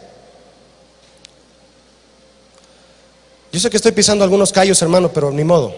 Yo sé que estoy pisando algunos callos, hermano, pero ni modo.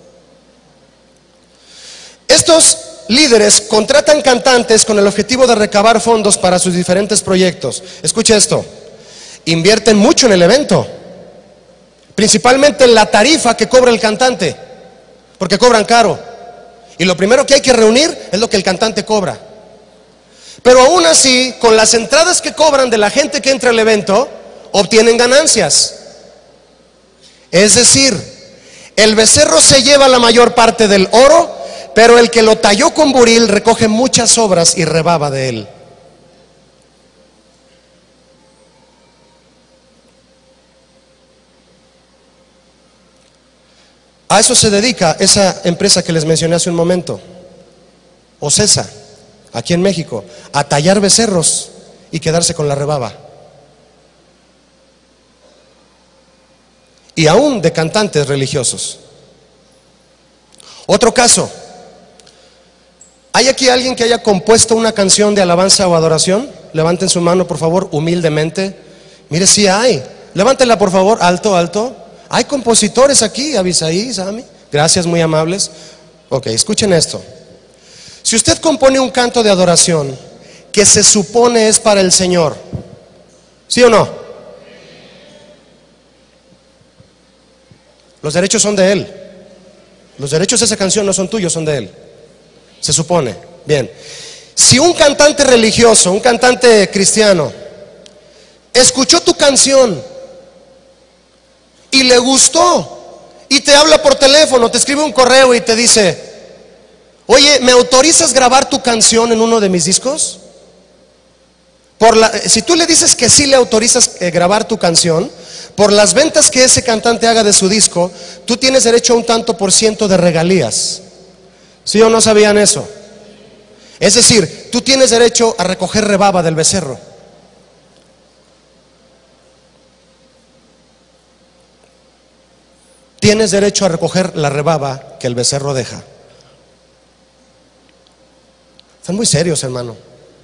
Estos líderes contratan cantantes con el objetivo de recabar fondos para sus diferentes proyectos. Escuche esto, invierten mucho en el evento, principalmente en la tarifa que cobra el cantante, porque cobran caro. Y lo primero que hay que reunir es lo que el cantante cobra. Pero aún así, con las entradas que cobran de la gente que entra al evento, obtienen ganancias. Es decir, el becerro se lleva la mayor parte del oro, pero el que lo talló con buril recoge muchas sobras y rebaba de él. A eso se dedica esa empresa que les mencioné hace un momento, Ocesa, aquí en México, a tallar becerros y quedarse con la rebaba. Y aún de cantantes religiosos. Otro caso. ¿Hay aquí alguien que haya compuesto una canción de alabanza o adoración? Levanten su mano, por favor, humildemente. Mire, sí hay. Levántenla, por favor, alto, alto. Hay compositores aquí, Abisaí, Sami. Gracias, muy amables. Ok, escuchen esto. Si usted compone un canto de adoración que se supone es para el Señor, ¿sí o no? Los derechos son de Él. Los derechos de esa canción no son tuyos, son de Él. Se supone. Bien. Si un cantante religioso, un cantante cristiano, escuchó tu canción y le gustó y te habla por teléfono, te escribe un correo y te dice, Oye, ¿me autorizas grabar tu canción en uno de mis discos? Por la, si tú le dices que sí le autorizas eh, grabar tu canción, por las ventas que ese cantante haga de su disco, tú tienes derecho a un tanto por ciento de regalías. ¿Sí o no sabían eso? Es decir, tú tienes derecho a recoger rebaba del becerro. Tienes derecho a recoger la rebaba que el becerro deja. Están muy serios, hermano.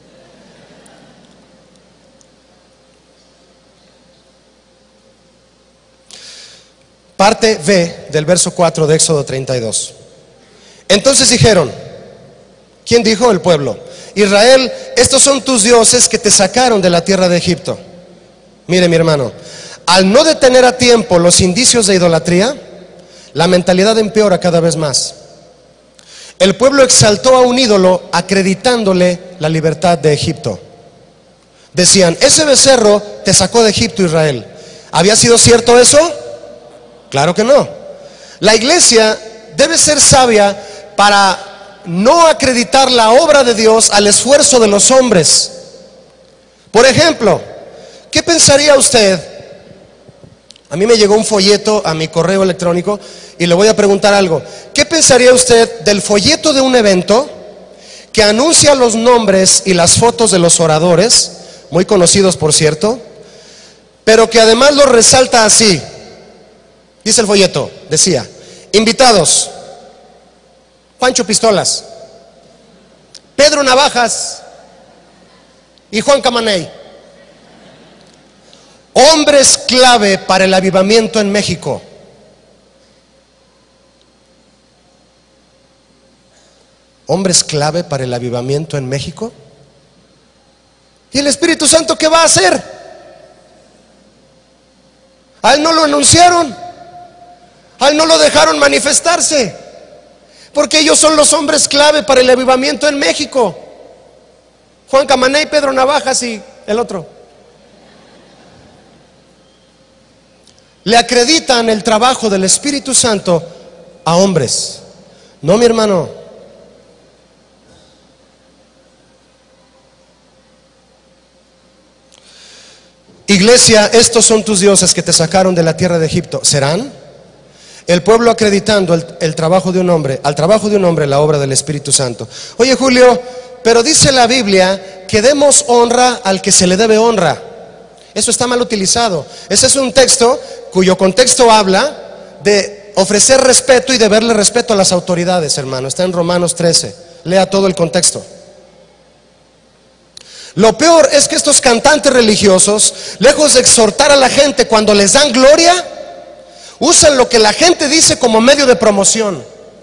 Parte B del verso cuatro de Éxodo treinta y dos. Entonces dijeron, ¿quién dijo? El pueblo. Israel, estos son tus dioses que te sacaron de la tierra de Egipto. Mire, mi hermano, al no detener a tiempo los indicios de idolatría, la mentalidad empeora cada vez más. El pueblo exaltó a un ídolo acreditándole la libertad de Egipto. Decían, ese becerro te sacó de Egipto, Israel. ¿Había sido cierto eso? Claro que no. La iglesia debe ser sabia para no acreditar la obra de Dios al esfuerzo de los hombres. Por ejemplo, ¿qué pensaría usted? A mí me llegó un folleto a mi correo electrónico y le voy a preguntar algo. ¿Qué pensaría usted del folleto de un evento que anuncia los nombres y las fotos de los oradores, muy conocidos por cierto, pero que además los resalta así? Dice el folleto, decía, invitados, Pancho Pistolas, Pedro Navajas y Juan Camaney. Hombres clave para el avivamiento en México. Hombres clave para el avivamiento en México. ¿Y el Espíritu Santo qué va a hacer? A él no lo anunciaron, a él no lo dejaron manifestarse, porque ellos son los hombres clave para el avivamiento en México. Juan Camaney, Pedro Navajas y el otro. Le acreditan el trabajo del Espíritu Santo a hombres. No, mi hermano. Iglesia, estos son tus dioses que te sacaron de la tierra de Egipto. ¿Serán? El pueblo acreditando el, el trabajo de un hombre, al trabajo de un hombre la obra del Espíritu Santo. Oye, Julio, pero dice la Biblia que demos honra al que se le debe honra. Eso está mal utilizado. Ese es un texto cuyo contexto habla de ofrecer respeto y deberle respeto a las autoridades, hermano. Está en Romanos trece. Lea todo el contexto. Lo peor es que estos cantantes religiosos, lejos de exhortar a la gente cuando les dan gloria, usan lo que la gente dice como medio de promoción.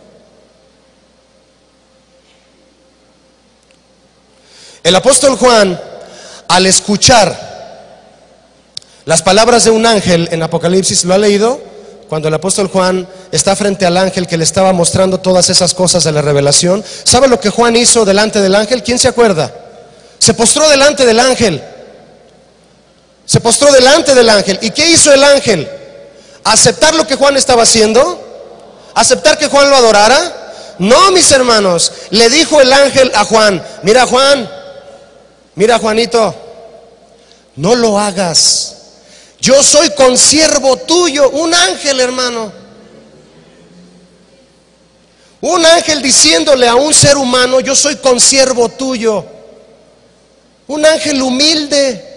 El apóstol Juan, al escuchar las palabras de un ángel en Apocalipsis, ¿lo ha leído? Cuando el apóstol Juan está frente al ángel que le estaba mostrando todas esas cosas de la revelación, ¿sabe lo que Juan hizo delante del ángel? ¿Quién se acuerda? Se postró delante del ángel. Se postró delante del ángel. ¿Y qué hizo el ángel? ¿Aceptar lo que Juan estaba haciendo? ¿Aceptar que Juan lo adorara? No, mis hermanos. Le dijo el ángel a Juan, mira Juan, mira Juanito, no lo hagas. Yo soy consiervo tuyo. Un ángel, hermano. Un ángel diciéndole a un ser humano, yo soy consiervo tuyo. Un ángel humilde.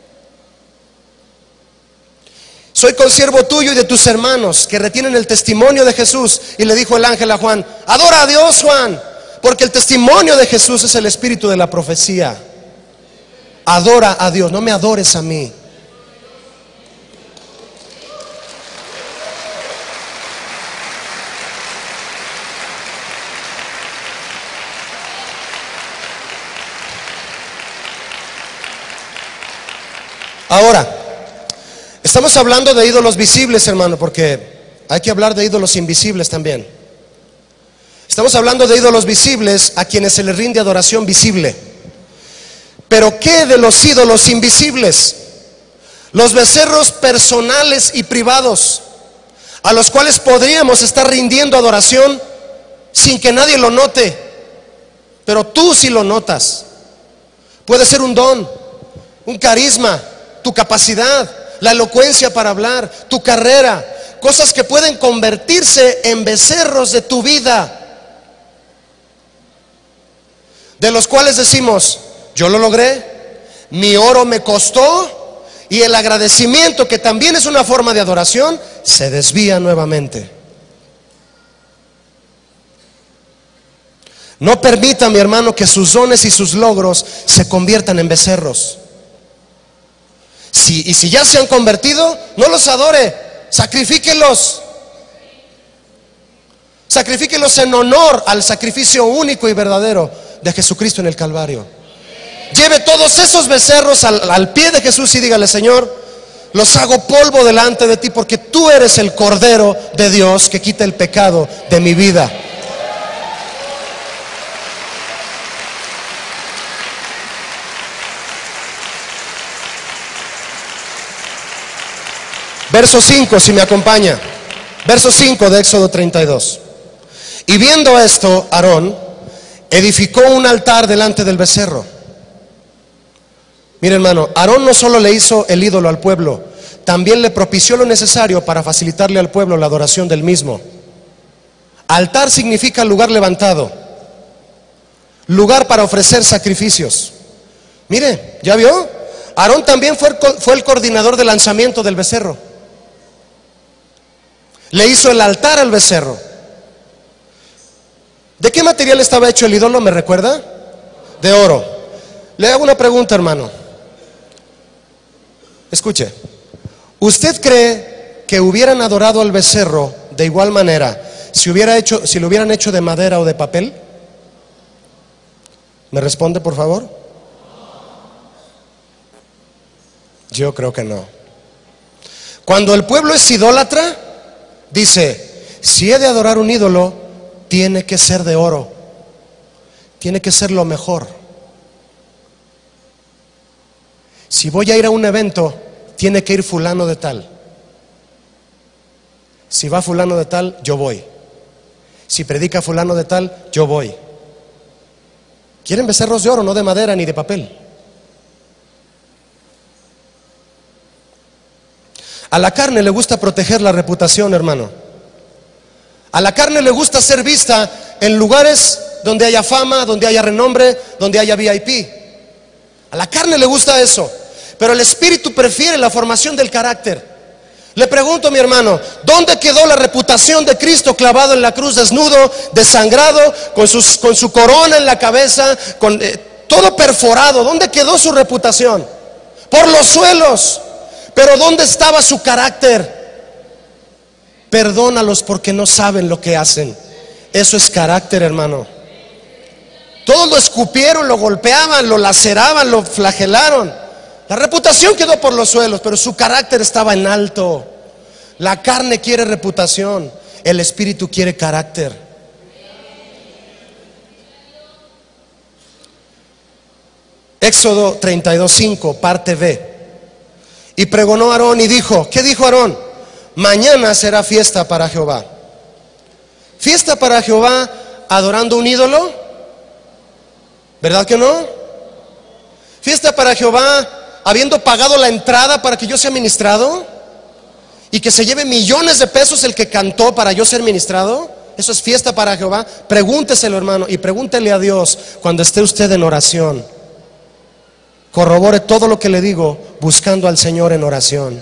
Soy consiervo tuyo y de tus hermanos que retienen el testimonio de Jesús. Y le dijo el ángel a Juan, adora a Dios, Juan, porque el testimonio de Jesús es el espíritu de la profecía. Adora a Dios, no me adores a mí. Ahora, estamos hablando de ídolos visibles, hermano, porque hay que hablar de ídolos invisibles también. Estamos hablando de ídolos visibles a quienes se les rinde adoración visible. Pero ¿qué de los ídolos invisibles? Los becerros personales y privados, a los cuales podríamos estar rindiendo adoración sin que nadie lo note. pero tú sí lo notas. Puede ser un don, un carisma, tu capacidad, la elocuencia para hablar, tu carrera, cosas que pueden convertirse en becerros de tu vida, de los cuales decimos: yo lo logré, mi oro me costó, y el agradecimiento, que también es una forma de adoración, se desvía nuevamente. No permita, mi hermano, que sus dones y sus logros se conviertan en becerros. Si, y si ya se han convertido, no los adore, sacrifíquelos. Sacrifíquelos en honor al sacrificio único y verdadero de Jesucristo en el Calvario. Lleve todos esos becerros al, al pie de Jesús y dígale: Señor, los hago polvo delante de ti, porque tú eres el Cordero de Dios que quita el pecado de mi vida. Verso cinco, si me acompaña. Verso cinco de Éxodo treinta y dos. Y viendo esto, Aarón edificó un altar delante del becerro. Mire, hermano, Aarón no solo le hizo el ídolo al pueblo, también le propició lo necesario para facilitarle al pueblo la adoración del mismo. Altar significa lugar levantado, lugar para ofrecer sacrificios. Mire, ¿ya vio? Aarón también fue el, fue el coordinador del lanzamiento del becerro. Le hizo el altar al becerro. ¿De qué material estaba hecho el ídolo? ¿Me recuerda? De oro. Le hago una pregunta, hermano. Escuche. ¿Usted cree que hubieran adorado al becerro de igual manera si hubiera hecho, si lo hubieran hecho de madera o de papel? ¿Me responde, por favor? Yo creo que no. Cuando el pueblo es idólatra, dice: si he de adorar un ídolo, tiene que ser de oro, tiene que ser lo mejor. Si voy a ir a un evento, tiene que ir fulano de tal. Si va fulano de tal, yo voy. Si predica fulano de tal, yo voy. Quieren becerros de oro, no de madera ni de papel. A la carne le gusta proteger la reputación, hermano. A la carne le gusta ser vista en lugares donde haya fama, donde haya renombre, donde haya V I P. A la carne le gusta eso, pero el Espíritu prefiere la formación del carácter. Le pregunto, mi hermano, ¿dónde quedó la reputación de Cristo clavado en la cruz, desnudo, desangrado, con, sus, con su corona en la cabeza, con eh, todo perforado? ¿Dónde quedó su reputación? Por los suelos. Pero ¿dónde estaba su carácter? Perdónalos porque no saben lo que hacen. Eso es carácter, hermano. Todos lo escupieron, lo golpeaban, lo laceraban, lo flagelaron. La reputación quedó por los suelos, pero su carácter estaba en alto. La carne quiere reputación, el Espíritu quiere carácter. Éxodo treinta y dos, cinco, parte B. Y pregonó Aarón y dijo, ¿qué dijo Aarón? Mañana será fiesta para Jehová. ¿Fiesta para Jehová adorando un ídolo? ¿Verdad que no? ¿Fiesta para Jehová habiendo pagado la entrada para que yo sea ministrado? ¿Y que se lleve millones de pesos el que cantó para yo ser ministrado? ¿Eso es fiesta para Jehová? Pregúnteselo, hermano, y pregúntele a Dios cuando esté usted en oración. Corrobore todo lo que le digo buscando al Señor en oración.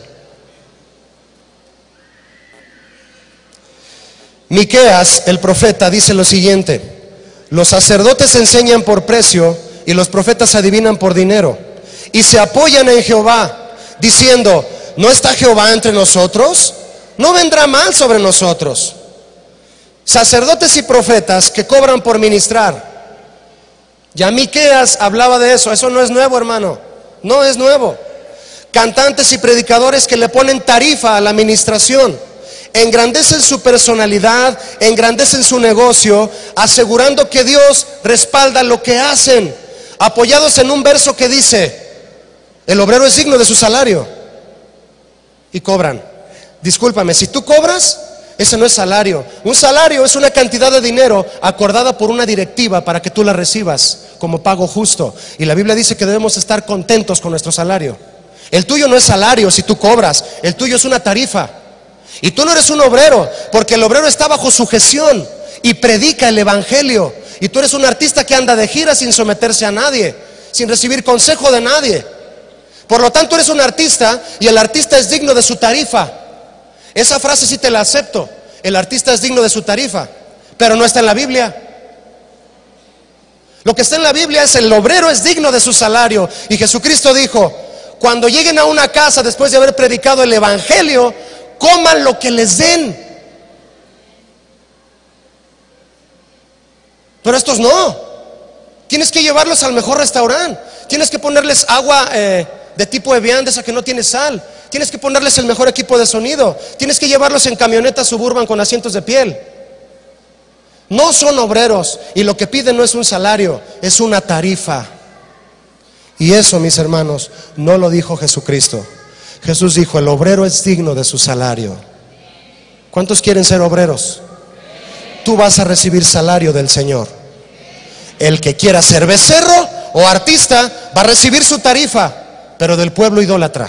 Miqueas, el profeta, dice lo siguiente: los sacerdotes enseñan por precio y los profetas adivinan por dinero, y se apoyan en Jehová, diciendo, ¿no está Jehová entre nosotros? No vendrá mal sobre nosotros. Sacerdotes y profetas que cobran por ministrar. Ya Miqueas hablaba de eso. Eso no es nuevo, hermano, no es nuevo. Cantantes y predicadores que le ponen tarifa a la administración, engrandecen su personalidad, engrandecen su negocio, asegurando que Dios respalda lo que hacen, apoyados en un verso que dice, el obrero es digno de su salario. Y cobran. Discúlpame, si tú cobras, Ese no es salario. Un salario es una cantidad de dinero acordada por una directiva para que tú la recibas como pago justo. Y la Biblia dice que debemos estar contentos con nuestro salario. El tuyo no es salario si tú cobras, el tuyo es una tarifa. Y tú no eres un obrero, porque el obrero está bajo sujeción y predica el evangelio. Y tú eres un artista que anda de gira sin someterse a nadie, sin recibir consejo de nadie. Por lo tanto eres un artista y el artista es digno de su tarifa. Esa frase sí te la acepto. El artista es digno de su tarifa, pero no está en la Biblia. Lo que está en la Biblia es: el obrero es digno de su salario. Y Jesucristo dijo: cuando lleguen a una casa después de haber predicado el evangelio, coman lo que les den. Pero estos no. Tienes que llevarlos al mejor restaurante. Tienes que ponerles agua eh, de tipo Evian, de esa que no tiene sal. Tienes que ponerles el mejor equipo de sonido. Tienes que llevarlos en camionetas Suburban con asientos de piel. No son obreros, y lo que piden no es un salario, es una tarifa. Y eso, mis hermanos, no lo dijo Jesucristo. Jesús dijo: el obrero es digno de su salario. ¿Cuántos quieren ser obreros? Tú vas a recibir salario del Señor. El que quiera ser becerro o artista va a recibir su tarifa, pero del pueblo idólatra.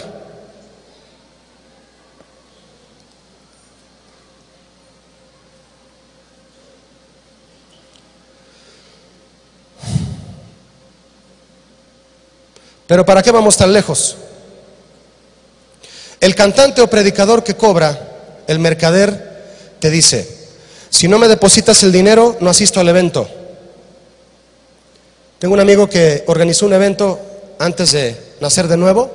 Pero ¿para qué vamos tan lejos? El cantante o predicador que cobra, el mercader, te dice: si no me depositas el dinero, no asisto al evento. Tengo un amigo que organizó un evento antes de nacer de nuevo,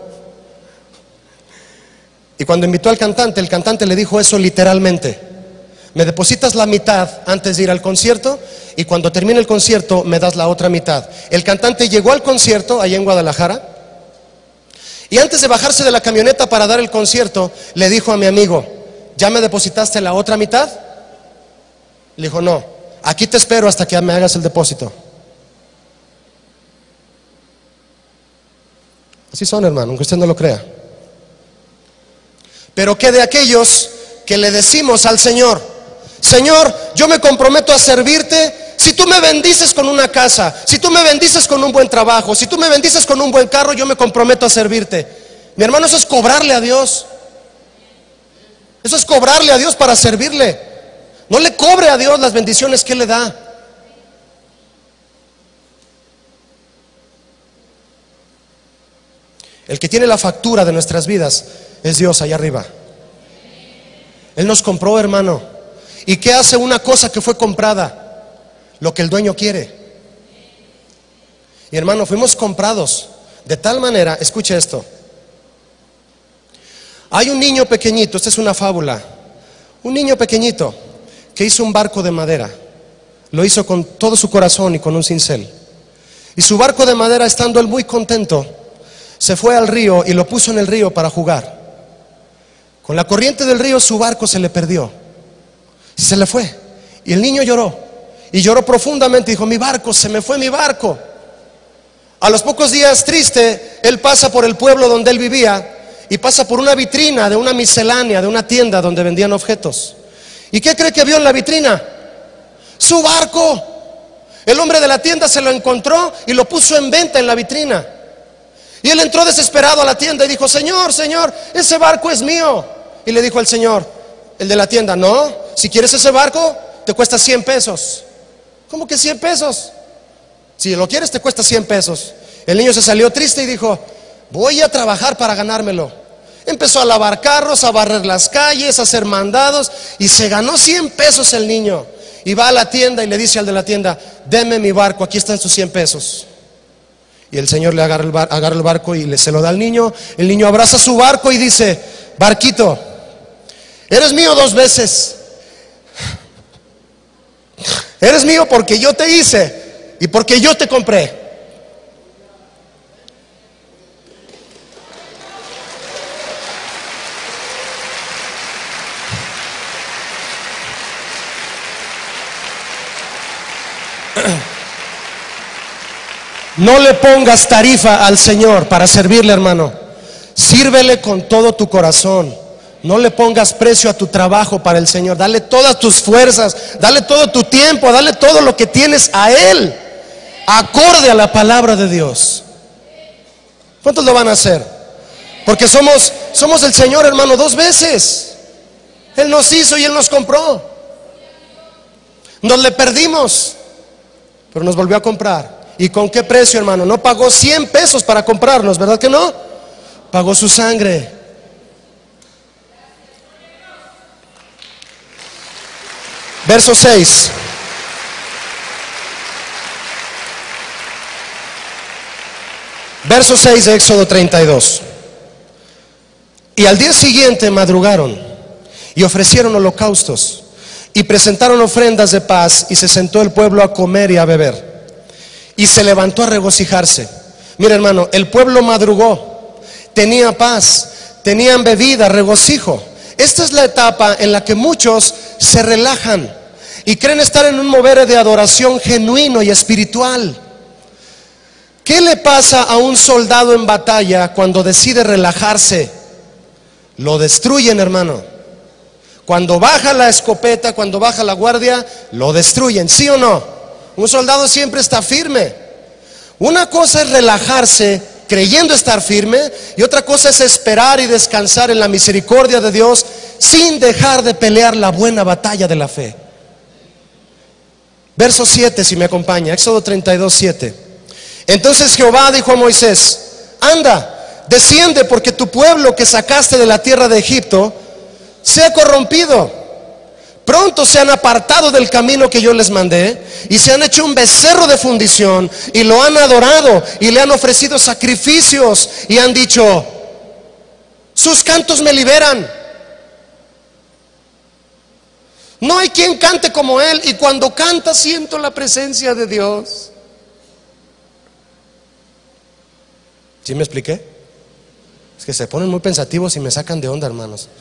y cuando invitó al cantante, el cantante le dijo eso literalmente: me depositas la mitad antes de ir al concierto, y cuando termine el concierto me das la otra mitad. El cantante llegó al concierto allá en Guadalajara, y antes de bajarse de la camioneta para dar el concierto, le dijo a mi amigo: ¿ya me depositaste la otra mitad? Le dijo: no, aquí te espero hasta que me hagas el depósito. Así son, hermano, aunque usted no lo crea. Pero ¿qué de aquellos que le decimos al Señor: Señor, yo me comprometo a servirte si tú me bendices con una casa, si tú me bendices con un buen trabajo, si tú me bendices con un buen carro, yo me comprometo a servirte? Mi hermano, eso es cobrarle a Dios. Eso es cobrarle a Dios para servirle. No le cobre a Dios las bendiciones que Él le da. El que tiene la factura de nuestras vidas es Dios allá arriba. Él nos compró, hermano. ¿Y qué hace una cosa que fue comprada? Lo que el dueño quiere. Y hermano, fuimos comprados de tal manera. Escuche esto. Hay un niño pequeñito, esta es una fábula. Un niño pequeñito que hizo un barco de madera. Lo hizo con todo su corazón y con un cincel. Y su barco de madera, estando él muy contento, se fue al río y lo puso en el río para jugar. Con la corriente del río su barco se le perdió. Se le fue. Y el niño lloró. Y lloró profundamente. Dijo: mi barco, se me fue mi barco. A los pocos días, triste, él pasa por el pueblo donde él vivía y pasa por una vitrina de una miscelánea, de una tienda donde vendían objetos. ¿Y qué cree que vio en la vitrina? Su barco. El hombre de la tienda se lo encontró y lo puso en venta en la vitrina. Y él entró desesperado a la tienda y dijo: Señor, Señor, ese barco es mío. Y le dijo al señor, el de la tienda: no, si quieres ese barco, te cuesta cien pesos. ¿Cómo que cien pesos? Si lo quieres, te cuesta cien pesos. El niño se salió triste y dijo: voy a trabajar para ganármelo. Empezó a lavar carros, a barrer las calles, a hacer mandados, y se ganó cien pesos el niño. Y va a la tienda y le dice al de la tienda: deme mi barco, aquí están sus cien pesos. Y el señor le agarra el, bar, agarra el barco y le, se lo da al niño. El niño abraza su barco y dice: barquito, eres mío dos veces. Eres mío porque yo te hice y porque yo te compré. No le pongas tarifa al Señor para servirle, hermano. Sírvele con todo tu corazón, No le pongas precio a tu trabajo para el Señor. Dale todas tus fuerzas, dale todo tu tiempo, dale todo lo que tienes a Él, acorde a la palabra de Dios. ¿Cuántos lo van a hacer? Porque somos, somos el Señor, hermano, dos veces. Él nos hizo y Él nos compró. Nos le perdimos, pero nos volvió a comprar. ¿Y con qué precio, hermano? No pagó cien pesos para comprarnos, ¿verdad que no? Pagó su sangre. Verso seis. Verso seis de Éxodo treinta y dos. Y al día siguiente madrugaron y ofrecieron holocaustos y presentaron ofrendas de paz, y se sentó el pueblo a comer y a beber, y se levantó a regocijarse. Mira, hermano, el pueblo madrugó, tenía paz, tenían bebida, regocijo. Esta es la etapa en la que muchos se relajan y creen estar en un mover de adoración genuino y espiritual. ¿Qué le pasa a un soldado en batalla cuando decide relajarse? Lo destruyen, hermano. Cuando baja la escopeta, cuando baja la guardia, lo destruyen, ¿sí o no? Un soldado siempre está firme. Una cosa es relajarse creyendo estar firme, y otra cosa es esperar y descansar en la misericordia de Dios sin dejar de pelear la buena batalla de la fe. Verso siete, si me acompaña, Éxodo treinta y dos, siete. Entonces Jehová dijo a Moisés: anda, desciende, porque tu pueblo que sacaste de la tierra de Egipto se ha corrompido. Pronto se han apartado del camino que yo les mandé, y se han hecho un becerro de fundición, y lo han adorado, y le han ofrecido sacrificios, y han dicho: sus cantos me liberan. No hay quien cante como él, y cuando canta siento la presencia de Dios. ¿Sí me expliqué? Es que se ponen muy pensativos y me sacan de onda, hermanos.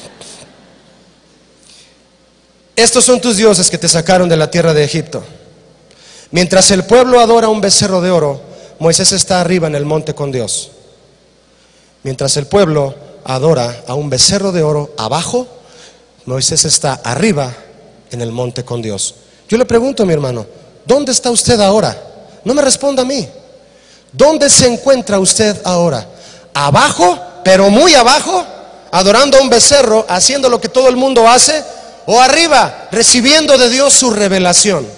Estos son tus dioses que te sacaron de la tierra de Egipto. Mientras el pueblo adora un becerro de oro, Moisés está arriba en el monte con Dios. Mientras el pueblo adora a un becerro de oro abajo, Moisés está arriba en el monte con Dios. Yo le pregunto a mi hermano: ¿dónde está usted ahora? No me responda a mí. ¿Dónde se encuentra usted ahora? ¿Abajo, pero muy abajo, adorando a un becerro, haciendo lo que todo el mundo hace? ¿O arriba, recibiendo de Dios su revelación?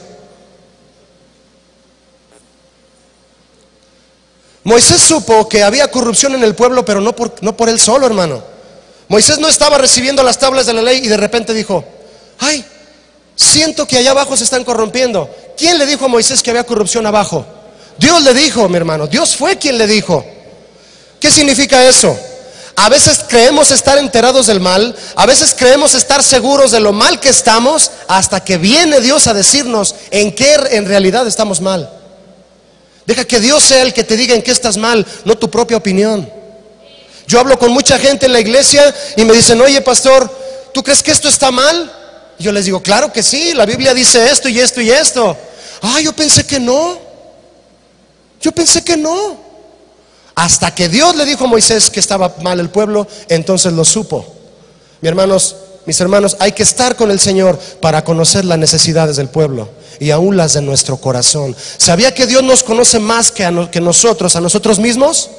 Moisés supo que había corrupción en el pueblo, pero no por, no por él solo, hermano. Moisés no estaba recibiendo las tablas de la ley y de repente dijo: ay, siento que allá abajo se están corrompiendo. ¿Quién le dijo a Moisés que había corrupción abajo? Dios le dijo, mi hermano. Dios fue quien le dijo. ¿Qué significa eso? A veces creemos estar enterados del mal, a veces creemos estar seguros de lo mal que estamos, hasta que viene Dios a decirnos en qué en realidad estamos mal. Deja que Dios sea el que te diga en qué estás mal, no tu propia opinión. Yo hablo con mucha gente en la iglesia y me dicen: oye, pastor, ¿tú crees que esto está mal? Y yo les digo: claro que sí, la Biblia dice esto y esto y esto. Ah, yo pensé que no. Yo pensé que no. Hasta que Dios le dijo a Moisés que estaba mal el pueblo, entonces lo supo. Mis hermanos, mis hermanos, hay que estar con el Señor para conocer las necesidades del pueblo y aún las de nuestro corazón. ¿Sabía que Dios nos conoce más que, a no, que nosotros, a nosotros mismos?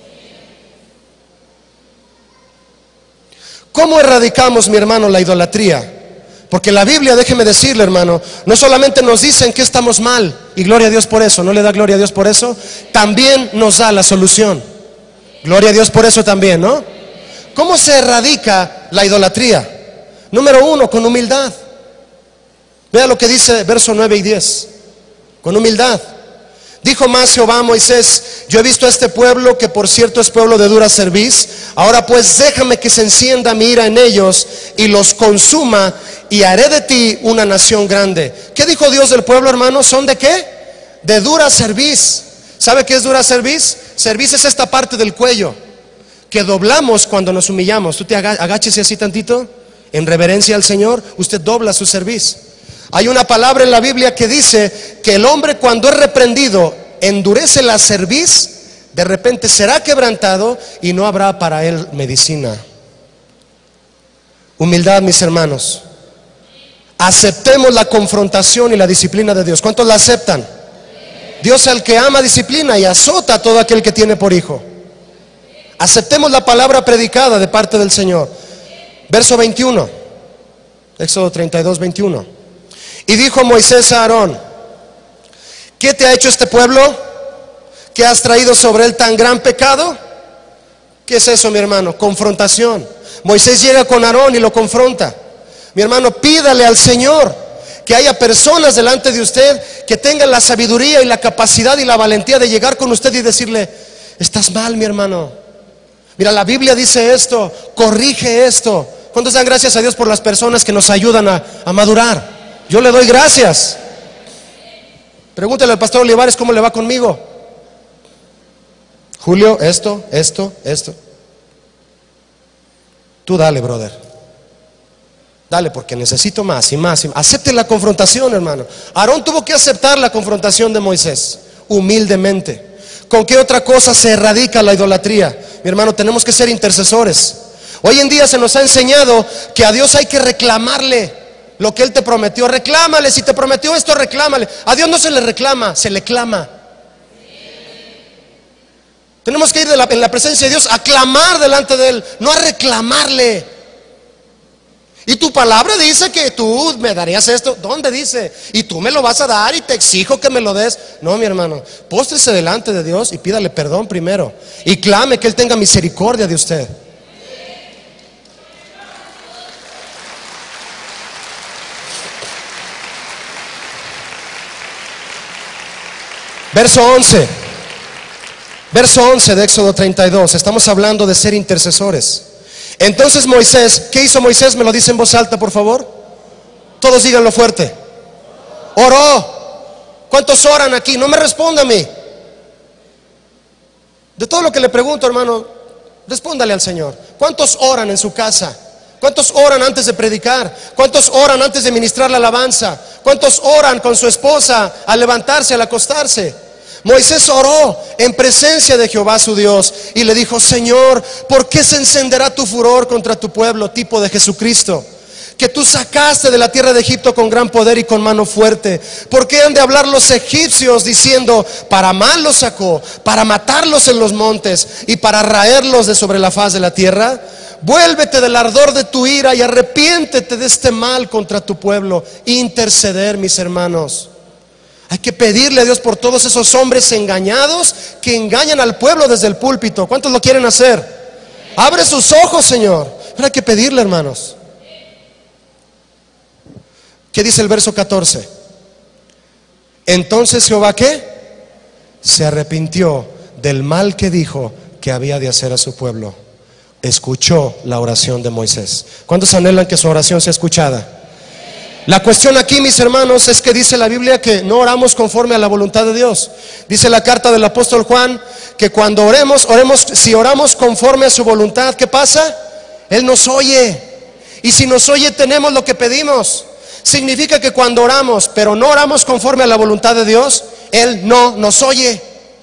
¿Cómo erradicamos, mi hermano, la idolatría? Porque la Biblia, déjeme decirle, hermano, no solamente nos dice en que estamos mal, y gloria a Dios por eso, ¿no le da gloria a Dios por eso? También nos da la solución. Gloria a Dios por eso también, ¿no? ¿Cómo se erradica la idolatría? Número uno, con humildad. Vea lo que dice verso nueve y diez. Con humildad. Dijo más Jehová a Moisés: yo he visto a este pueblo, que por cierto es pueblo de dura cerviz. Ahora pues déjame que se encienda mi ira en ellos y los consuma, y haré de ti una nación grande. ¿Qué dijo Dios del pueblo, hermano? ¿Son de qué? De dura cerviz. ¿Sabe qué es dura cerviz? Cerviz es esta parte del cuello que doblamos cuando nos humillamos. Tú te agáchese así tantito, en reverencia al Señor, usted dobla su cerviz. Hay una palabra en la Biblia que dice que el hombre, cuando es reprendido, endurece la cerviz, de repente será quebrantado y no habrá para él medicina. Humildad, mis hermanos. Aceptemos la confrontación y la disciplina de Dios. ¿Cuántos la aceptan? Dios, al que ama, disciplina y azota a todo aquel que tiene por hijo. Aceptemos la palabra predicada de parte del Señor. Verso veintiuno, Éxodo treinta y dos, veintiuno. Y dijo Moisés a Aarón: ¿qué te ha hecho este pueblo? ¿Que has traído sobre él tan gran pecado? ¿Qué es eso, mi hermano? Confrontación. Moisés llega con Aarón y lo confronta. Mi hermano, pídale al Señor que haya personas delante de usted que tengan la sabiduría y la capacidad y la valentía de llegar con usted y decirle: estás mal, mi hermano. Mira, la Biblia dice esto, corrige esto. ¿Cuántos dan gracias a Dios por las personas que nos ayudan a, a madurar? Yo le doy gracias. Pregúntale al pastor Olivares cómo le va conmigo. Julio, esto, esto, esto. Tú dale, brother. Dale, porque necesito más y más y más. Acepte la confrontación, hermano. Aarón tuvo que aceptar la confrontación de Moisés, humildemente. ¿Con qué otra cosa se erradica la idolatría? Mi hermano, tenemos que ser intercesores. Hoy en día se nos ha enseñado que a Dios hay que reclamarle lo que Él te prometió. Reclámale, si te prometió esto, reclámale. A Dios no se le reclama, se le clama. Tenemos que ir de la, en la presencia de Dios a clamar delante de Él, no a reclamarle. Y tu palabra dice que tú me darías esto. ¿Dónde dice? Y tú me lo vas a dar y te exijo que me lo des. No, mi hermano, póstrese delante de Dios y pídale perdón primero. Y clame que Él tenga misericordia de usted. Verso once. Verso once de Éxodo treinta y dos. Estamos hablando de ser intercesores. Entonces Moisés, ¿qué hizo Moisés? Me lo dice en voz alta, por favor. Todos díganlo fuerte. Oró. ¿Cuántos oran aquí? No me responda a mí. De todo lo que le pregunto, hermano, respóndale al Señor. ¿Cuántos oran en su casa? ¿Cuántos oran antes de predicar? ¿Cuántos oran antes de ministrar la alabanza? ¿Cuántos oran con su esposa al levantarse, al acostarse? Moisés oró en presencia de Jehová su Dios y le dijo: Señor, ¿por qué se encenderá tu furor contra tu pueblo, tipo de Jesucristo, que tú sacaste de la tierra de Egipto con gran poder y con mano fuerte? ¿Por qué han de hablar los egipcios diciendo: para mal los sacó, para matarlos en los montes y para raerlos de sobre la faz de la tierra? Vuélvete del ardor de tu ira y arrepiéntete de este mal contra tu pueblo. Interceder, mis hermanos. Hay que pedirle a Dios por todos esos hombres engañados que engañan al pueblo desde el púlpito. ¿Cuántos lo quieren hacer? Abre sus ojos, Señor. Pero hay que pedirle, hermanos. ¿Qué dice el verso catorce? Entonces Jehová, ¿qué? Se arrepintió del mal que dijo que había de hacer a su pueblo. Escuchó la oración de Moisés. ¿Cuántos anhelan que su oración sea escuchada? La cuestión aquí, mis hermanos, es que dice la Biblia que no oramos conforme a la voluntad de Dios. Dice la carta del apóstol Juan que cuando oremos, oremos, si oramos conforme a su voluntad, ¿qué pasa? Él nos oye. Y si nos oye, tenemos lo que pedimos. Significa que cuando oramos, pero no oramos conforme a la voluntad de Dios, Él no nos oye.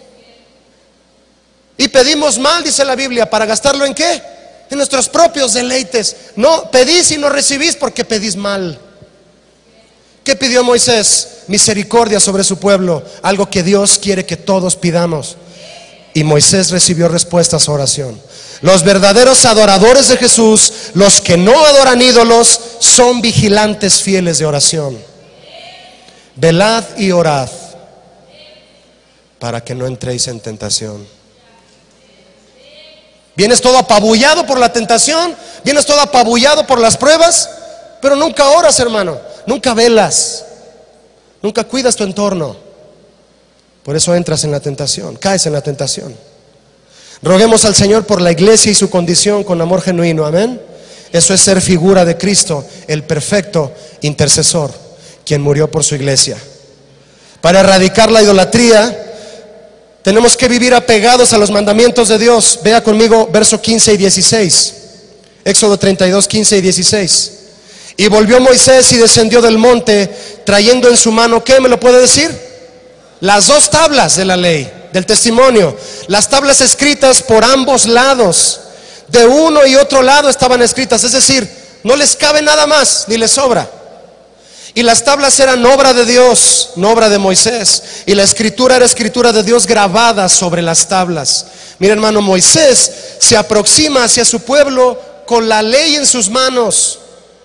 Y pedimos mal, dice la Biblia, ¿para gastarlo en qué? En nuestros propios deleites. No, pedís y no recibís porque pedís mal. ¿Qué pidió Moisés? Misericordia sobre su pueblo, algo que Dios quiere que todos pidamos. Y Moisés recibió respuesta a su oración. Los verdaderos adoradores de Jesús, los que no adoran ídolos, son vigilantes fieles de oración. Velad y orad para que no entréis en tentación. Vienes todo apabullado por la tentación, vienes todo apabullado por las pruebas, pero nunca oras, hermano. Nunca velas, nunca cuidas tu entorno. Por eso entras en la tentación, caes en la tentación. Roguemos al Señor por la iglesia y su condición con amor genuino, amén. Eso es ser figura de Cristo, el perfecto intercesor, quien murió por su iglesia. Para erradicar la idolatría, tenemos que vivir apegados a los mandamientos de Dios. Vea conmigo verso quince y dieciséis. Éxodo treinta y dos, quince y dieciséis. Y volvió Moisés y descendió del monte, trayendo en su mano, ¿qué me lo puede decir? Las dos tablas de la ley, del testimonio. Las tablas escritas por ambos lados. De uno y otro lado estaban escritas, es decir, no les cabe nada más, ni les sobra. Y las tablas eran obra de Dios, no obra de Moisés. Y la escritura era escritura de Dios grabada sobre las tablas. Mira, hermano, Moisés se aproxima hacia su pueblo con la ley en sus manos.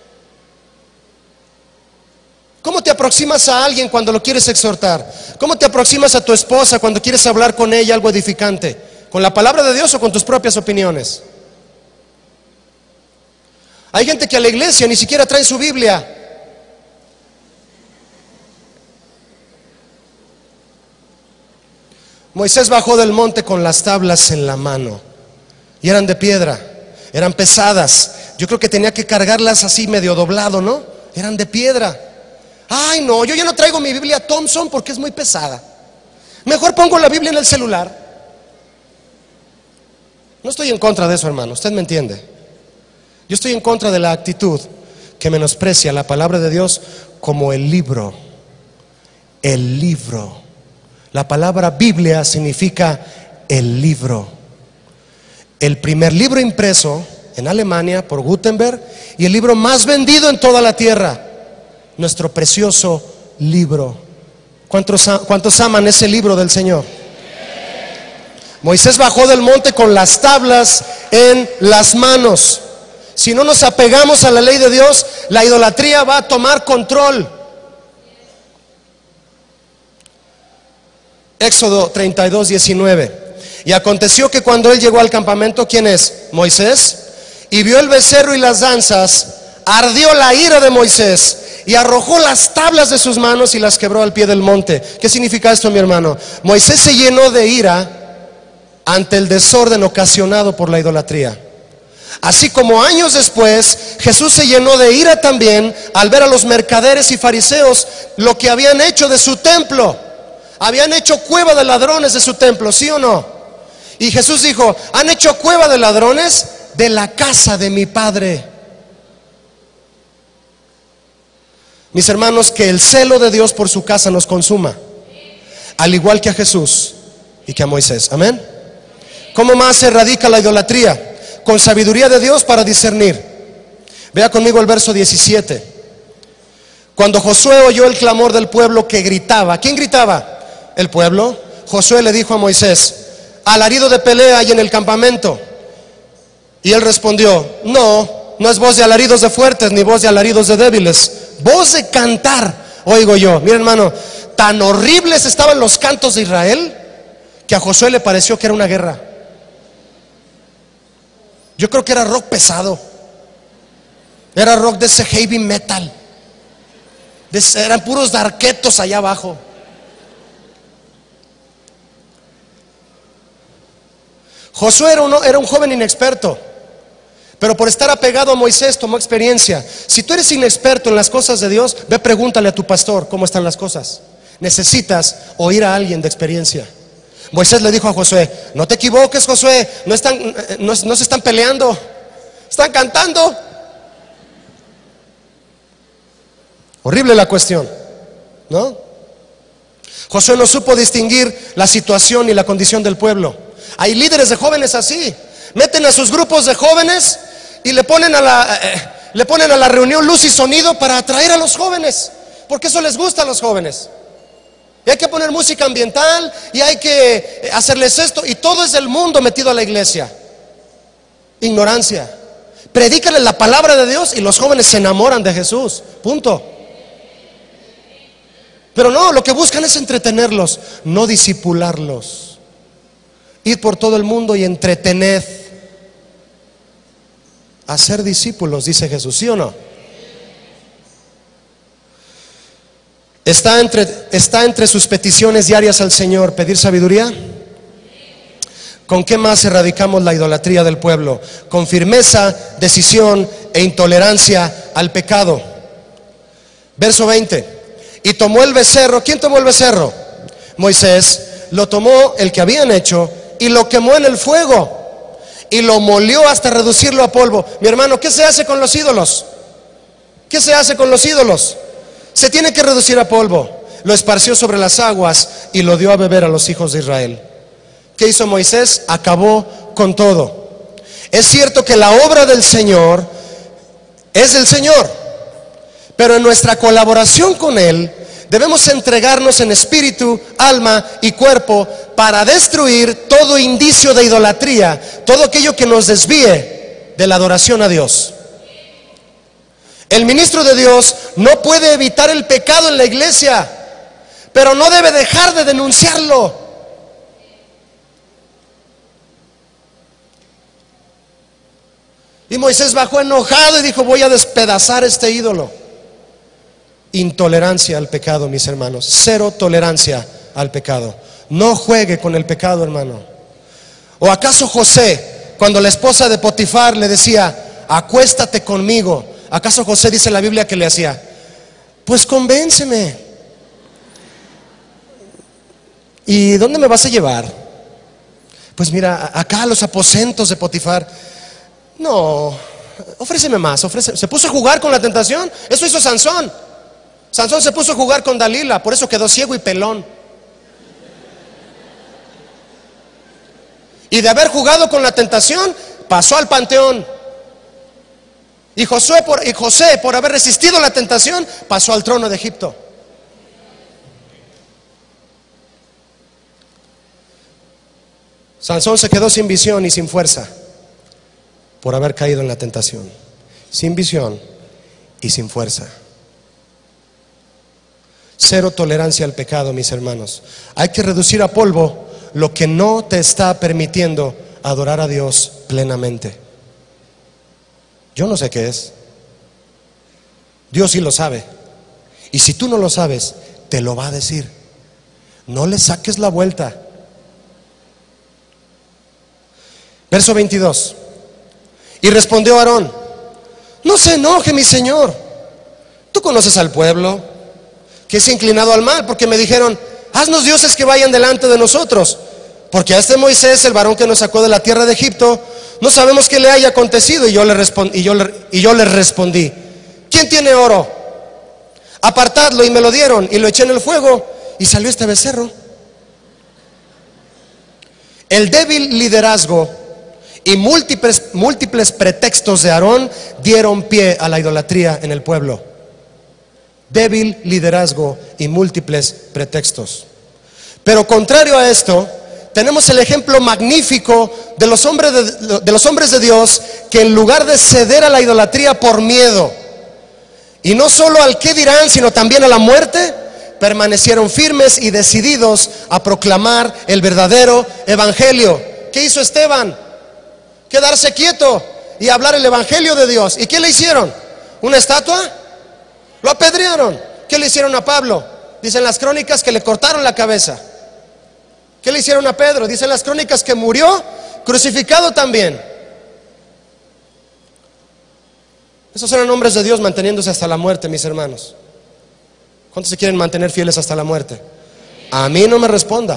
¿Cómo te aproximas a alguien cuando lo quieres exhortar? ¿Cómo te aproximas a tu esposa cuando quieres hablar con ella algo edificante? ¿Con la palabra de Dios o con tus propias opiniones? Hay gente que a la iglesia ni siquiera trae su Biblia. Moisés bajó del monte con las tablas en la mano y eran de piedra, eran pesadas. Yo creo que tenía que cargarlas así medio doblado, ¿no? Eran de piedra. Ay, no, yo ya no traigo mi Biblia Thompson porque es muy pesada. Mejor pongo la Biblia en el celular. No estoy en contra de eso, hermano, usted me entiende. Yo estoy en contra de la actitud que menosprecia la palabra de Dios como el libro. El libro. La palabra Biblia significa el libro. El primer libro impreso en Alemania por Gutenberg y el libro más vendido en toda la tierra. Nuestro precioso libro. ¿Cuántos, cuántos aman ese libro del Señor? Moisés bajó del monte con las tablas en las manos. Si no nos apegamos a la ley de Dios, la idolatría va a tomar control. Éxodo treinta y dos, diecinueve. Y aconteció que cuando él llegó al campamento, ¿quién es? Moisés. Y vio el becerro y las danzas, ardió la ira de Moisés y arrojó las tablas de sus manos y las quebró al pie del monte. ¿Qué significa esto, mi hermano? Moisés se llenó de ira ante el desorden ocasionado por la idolatría. Así como años después Jesús se llenó de ira también al ver a los mercaderes y fariseos lo que habían hecho de su templo. Habían hecho cueva de ladrones de su templo, ¿sí o no? Y Jesús dijo: han hecho cueva de ladrones de la casa de mi Padre. Mis hermanos, que el celo de Dios por su casa nos consuma, al igual que a Jesús y que a Moisés. Amén. ¿Cómo más se erradica la idolatría? Con sabiduría de Dios para discernir. Vea conmigo el verso diecisiete. Cuando Josué oyó el clamor del pueblo que gritaba. ¿Quién gritaba? El pueblo. Josué le dijo a Moisés: alarido de pelea hay en el campamento. Y él respondió: no, no es voz de alaridos de fuertes ni voz de alaridos de débiles, voz de cantar oigo yo. Mira, hermano, tan horribles estaban los cantos de Israel que a Josué le pareció que era una guerra. Yo creo que era rock pesado. Era rock de ese heavy metal. De ese, eran puros darquetos allá abajo. Josué era, uno, era un joven inexperto, pero por estar apegado a Moisés tomó experiencia. Si tú eres inexperto en las cosas de Dios, ve, pregúntale a tu pastor cómo están las cosas. Necesitas oír a alguien de experiencia. Moisés le dijo a Josué: no te equivoques, Josué, no, están, no, no se están peleando, están cantando. Horrible la cuestión, ¿no? Josué no supo distinguir la situación y la condición del pueblo. Hay líderes de jóvenes así, meten a sus grupos de jóvenes y le ponen a la, eh, le ponen a la reunión luz y sonido para atraer a los jóvenes, porque eso les gusta a los jóvenes. Y hay que poner música ambiental y hay que hacerles esto, y todo es del mundo metido a la iglesia. Ignorancia. Predícale la palabra de Dios y los jóvenes se enamoran de Jesús, punto. Pero no, lo que buscan es entretenerlos, no disipularlos. Id por todo el mundo y entretened. Hacer discípulos, dice Jesús, ¿sí o no? ¿Está entre, está entre sus peticiones diarias al Señor pedir sabiduría? ¿Con qué más erradicamos la idolatría del pueblo? Con firmeza, decisión e intolerancia al pecado. Verso veinte. Y tomó el becerro. ¿Quién tomó el becerro? Moisés. Lo tomó el que habían hecho y lo quemó en el fuego y lo molió hasta reducirlo a polvo. Mi hermano, ¿qué se hace con los ídolos? ¿Qué se hace con los ídolos? Se tiene que reducir a polvo. Lo esparció sobre las aguas y lo dio a beber a los hijos de Israel. ¿Qué hizo Moisés? Acabó con todo. Es cierto que la obra del Señor es del Señor, pero en nuestra colaboración con Él debemos entregarnos en espíritu, alma y cuerpo para destruir todo indicio de idolatría, todo aquello que nos desvíe de la adoración a Dios. El ministro de Dios no puede evitar el pecado en la iglesia, pero no debe dejar de denunciarlo. Y Moisés bajó enojado y dijo: voy a despedazar este ídolo. Intolerancia al pecado, mis hermanos. Cero tolerancia al pecado. No juegue con el pecado, hermano. ¿O acaso José, cuando la esposa de Potifar le decía: acuéstate conmigo, acaso José dice en la Biblia que le hacía: pues convénceme? ¿Y dónde me vas a llevar? Pues mira, acá a los aposentos de Potifar. No, ofréceme más, ofréceme. Se puso a jugar con la tentación. Eso hizo Sansón. Sansón se puso a jugar con Dalila, por eso quedó ciego y pelón. Y de haber jugado con la tentación, pasó al panteón. Y Josué por, y José, por haber resistido la tentación, pasó al trono de Egipto. Sansón se quedó sin visión y sin fuerza por haber caído en la tentación. Sin visión y sin fuerza. Cero tolerancia al pecado, mis hermanos. Hay que reducir a polvo lo que no te está permitiendo adorar a Dios plenamente. Yo no sé qué es. Dios sí lo sabe. Y si tú no lo sabes, te lo va a decir. No le saques la vuelta. Verso veintidós. Y respondió Aarón: no se enoje mi señor, tú conoces al pueblo que es inclinado al mal, porque me dijeron: haznos dioses que vayan delante de nosotros, porque a este Moisés, el varón que nos sacó de la tierra de Egipto, no sabemos qué le haya acontecido. Y yo le respondí, y yo le, y yo le respondí: ¿quién tiene oro? Apartadlo. Y me lo dieron, y lo eché en el fuego, y salió este becerro. El débil liderazgo y múltiples, múltiples pretextos de Aarón dieron pie a la idolatría en el pueblo. Débil liderazgo y múltiples pretextos. Pero contrario a esto, tenemos el ejemplo magnífico de los hombres de, de los hombres de Dios, que en lugar de ceder a la idolatría por miedo, y no solo al qué dirán, sino también a la muerte, permanecieron firmes y decididos a proclamar el verdadero evangelio. ¿Qué hizo Esteban? Quedarse quieto y hablar el evangelio de Dios. ¿Y qué le hicieron? ¿Una estatua? Lo apedrearon. ¿Qué le hicieron a Pablo? Dicen las crónicas que le cortaron la cabeza. ¿Qué le hicieron a Pedro? Dicen las crónicas que murió crucificado también. Esos eran hombres de Dios manteniéndose hasta la muerte, mis hermanos. ¿Cuántos se quieren mantener fieles hasta la muerte? A mí no me responda.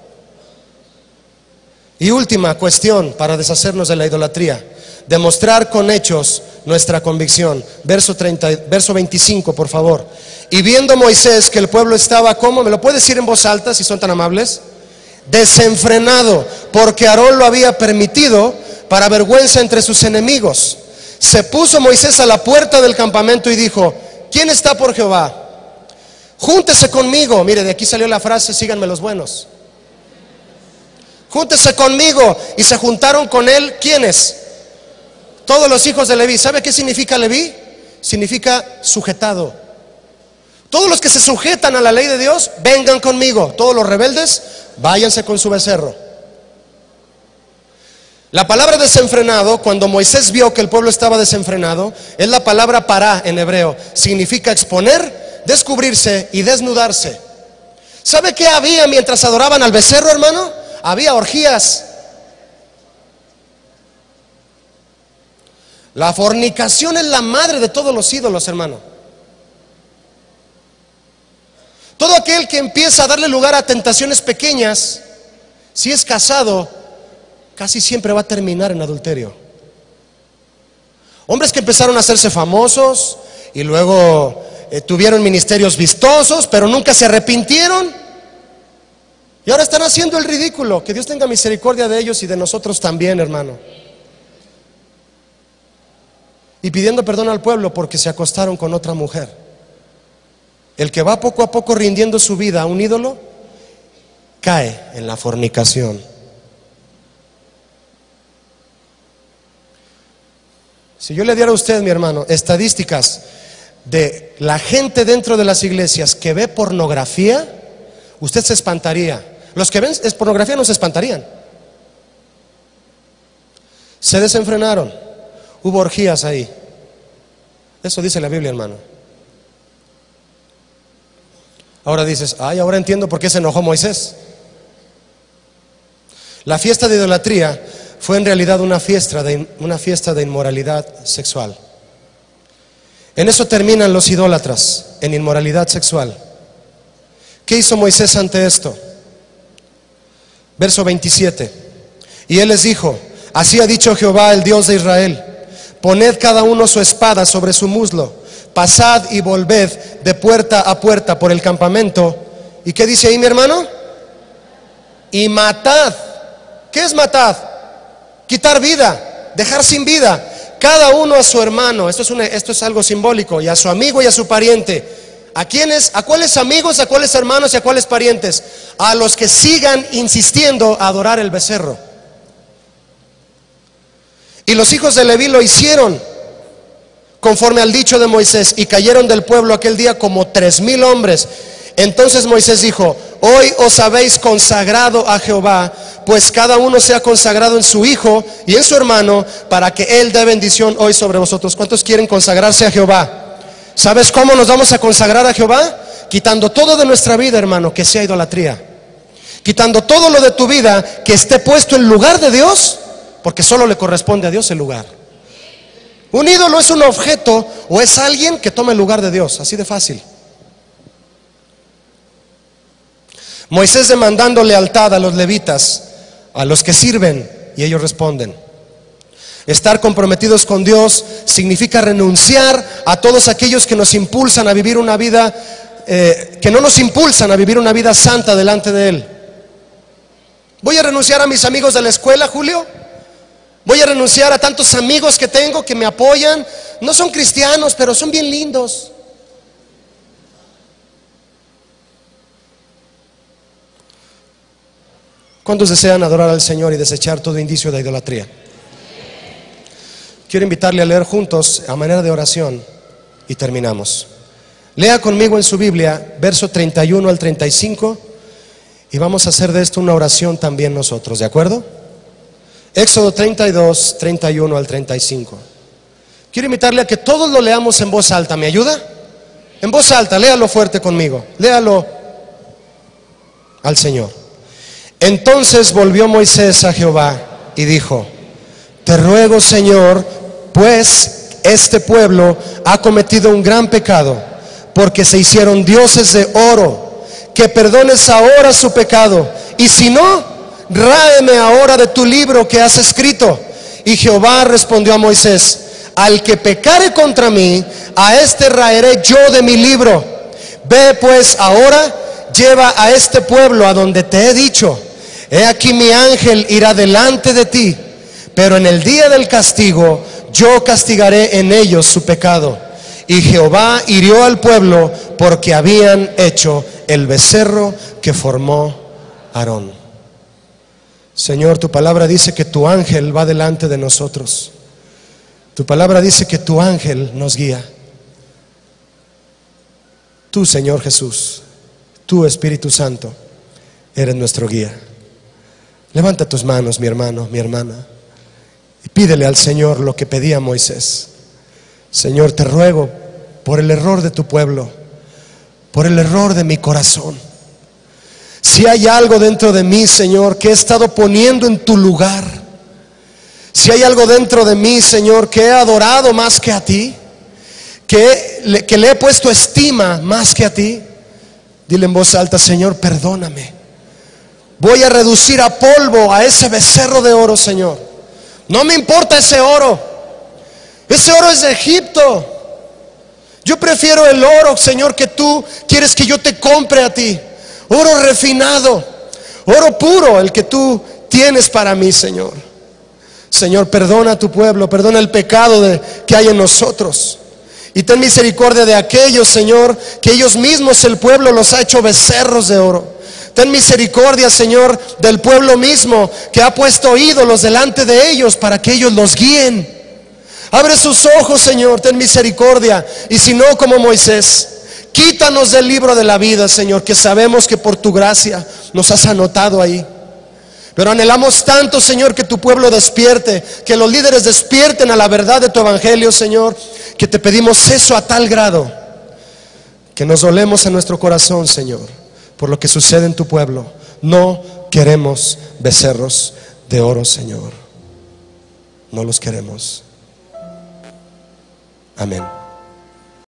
Y última cuestión para deshacernos de la idolatría: demostrar con hechos nuestra convicción. Verso treinta, verso veinticinco, por favor. Y viendo Moisés que el pueblo estaba, ¿cómo? ¿Me lo puede decir en voz alta si son tan amables? Desenfrenado, porque Aarón lo había permitido, para vergüenza entre sus enemigos. Se puso Moisés a la puerta del campamento y dijo: ¿quién está por Jehová? Júntese conmigo. Mire, de aquí salió la frase: síganme los buenos. Júntese conmigo. Y se juntaron con él, ¿quiénes? Todos los hijos de Leví. ¿Sabe qué significa Leví? Significa sujetado. Todos los que se sujetan a la ley de Dios, vengan conmigo. Todos los rebeldes, váyanse con su becerro. La palabra desenfrenado, cuando Moisés vio que el pueblo estaba desenfrenado, es la palabra pará en hebreo. Significa exponer, descubrirse y desnudarse. ¿Sabe qué había mientras adoraban al becerro, hermano? Había orgías. La fornicación es la madre de todos los ídolos, hermano. Todo aquel que empieza a darle lugar a tentaciones pequeñas, si es casado, casi siempre va a terminar en adulterio. Hombres que empezaron a hacerse famosos y luego eh, tuvieron ministerios vistosos, pero nunca se arrepintieron. Y ahora están haciendo el ridículo. Que Dios tenga misericordia de ellos y de nosotros también, hermano. y pidiendo perdón al pueblo porque se acostaron con otra mujer. El que va poco a poco rindiendo su vida a un ídolo cae en la fornicación. Si yo le diera a usted, mi hermano, estadísticas de la gente dentro de las iglesias que ve pornografía, usted se espantaría. Los que ven es pornografía no se espantarían. Se desenfrenaron, hubo orgías ahí. Eso dice la Biblia, hermano. Ahora dices, ay, ahora entiendo por qué se enojó Moisés. La fiesta de idolatría fue en realidad una fiesta de, una fiesta de inmoralidad sexual. En eso terminan los idólatras, en inmoralidad sexual. ¿Qué hizo Moisés ante esto? Verso veintisiete. Y él les dijo, así ha dicho Jehová, el Dios de Israel, poned cada uno su espada sobre su muslo, pasad y volved de puerta a puerta por el campamento. ¿Y qué dice ahí, mi hermano? Y matad. ¿Qué es matad? Quitar vida, dejar sin vida. Cada uno a su hermano. Esto es, una, esto es algo simbólico. Y a su amigo y a su pariente. ¿A quiénes? ¿A cuáles amigos? ¿A cuáles hermanos? ¿Y a cuáles parientes? A los que sigan insistiendo a adorar el becerro. Y los hijos de Leví lo hicieron conforme al dicho de Moisés, y cayeron del pueblo aquel día como tres mil hombres. Entonces Moisés dijo, hoy os habéis consagrado a Jehová, pues cada uno sea consagrado en su hijo y en su hermano, para que él dé bendición hoy sobre vosotros. ¿Cuántos quieren consagrarse a Jehová? ¿Sabes cómo nos vamos a consagrar a Jehová? Quitando todo de nuestra vida, hermano, que sea idolatría. Quitando todo lo de tu vida que esté puesto en lugar de Dios, porque solo le corresponde a Dios el lugar. Un ídolo es un objeto o es alguien que toma el lugar de Dios, así de fácil. Moisés demandando lealtad a los levitas, a los que sirven, y ellos responden. Estar comprometidos con Dios significa renunciar a todos aquellos que nos impulsan a vivir una vida, eh, que no nos impulsan a vivir una vida santa delante de Él. ¿Voy a renunciar a mis amigos de la escuela, Julio? ¿Voy a renunciar a tantos amigos que tengo que me apoyan? No son cristianos, pero son bien lindos. ¿Cuántos desean adorar al Señor y desechar todo indicio de idolatría? Quiero invitarle a leer juntos a manera de oración y terminamos. Lea conmigo en su Biblia verso treinta y uno al treinta y cinco y vamos a hacer de esto una oración también nosotros, ¿de acuerdo? Éxodo treinta y dos, treinta y uno al treinta y cinco. Quiero invitarle a que todos lo leamos en voz alta. ¿Me ayuda? En voz alta, léalo fuerte conmigo. Léalo al Señor. Entonces volvió Moisés a Jehová y dijo, te ruego, Señor, pues este pueblo ha cometido un gran pecado, porque se hicieron dioses de oro, que perdones ahora su pecado, y si no, ráeme ahora de tu libro que has escrito. Y Jehová respondió a Moisés, al que pecare contra mí, a este raeré yo de mi libro. Ve pues ahora, lleva a este pueblo a donde te he dicho. He aquí mi ángel irá delante de ti, pero en el día del castigo yo castigaré en ellos su pecado. Y Jehová hirió al pueblo porque habían hecho el becerro que formó Aarón. Señor, tu palabra dice que tu ángel va delante de nosotros. Tu palabra dice que tu ángel nos guía. Tú, Señor Jesús, tú, Espíritu Santo, eres nuestro guía. Levanta tus manos, mi hermano, mi hermana, y pídele al Señor lo que pedía Moisés. Señor, te ruego por el error de tu pueblo, por el error de mi corazón. Si hay algo dentro de mí, Señor, que he estado poniendo en tu lugar, si hay algo dentro de mí, Señor, que he adorado más que a ti, que, que le he puesto estima más que a ti, dile en voz alta, Señor, perdóname. Voy a reducir a polvo a ese becerro de oro, Señor. No me importa ese oro. Ese oro es de Egipto. Yo prefiero el oro, Señor, que tú quieres que yo te compre a ti. Oro refinado, oro puro, el que tú tienes para mí, Señor. Señor, perdona a tu pueblo, perdona el pecado de, que hay en nosotros. Y ten misericordia de aquellos, Señor, que ellos mismos, el pueblo, los ha hecho becerros de oro. Ten misericordia, Señor, del pueblo mismo que ha puesto ídolos delante de ellos para que ellos los guíen. Abre sus ojos, Señor, ten misericordia. Y si no, como Moisés, quítanos del libro de la vida, Señor, que sabemos que por tu gracia nos has anotado ahí. Pero anhelamos tanto, Señor, que tu pueblo despierte, que los líderes despierten a la verdad de tu evangelio, Señor, que te pedimos eso a tal grado que nos dolemos en nuestro corazón, Señor, por lo que sucede en tu pueblo. No queremos becerros de oro, Señor. No los queremos. Amén.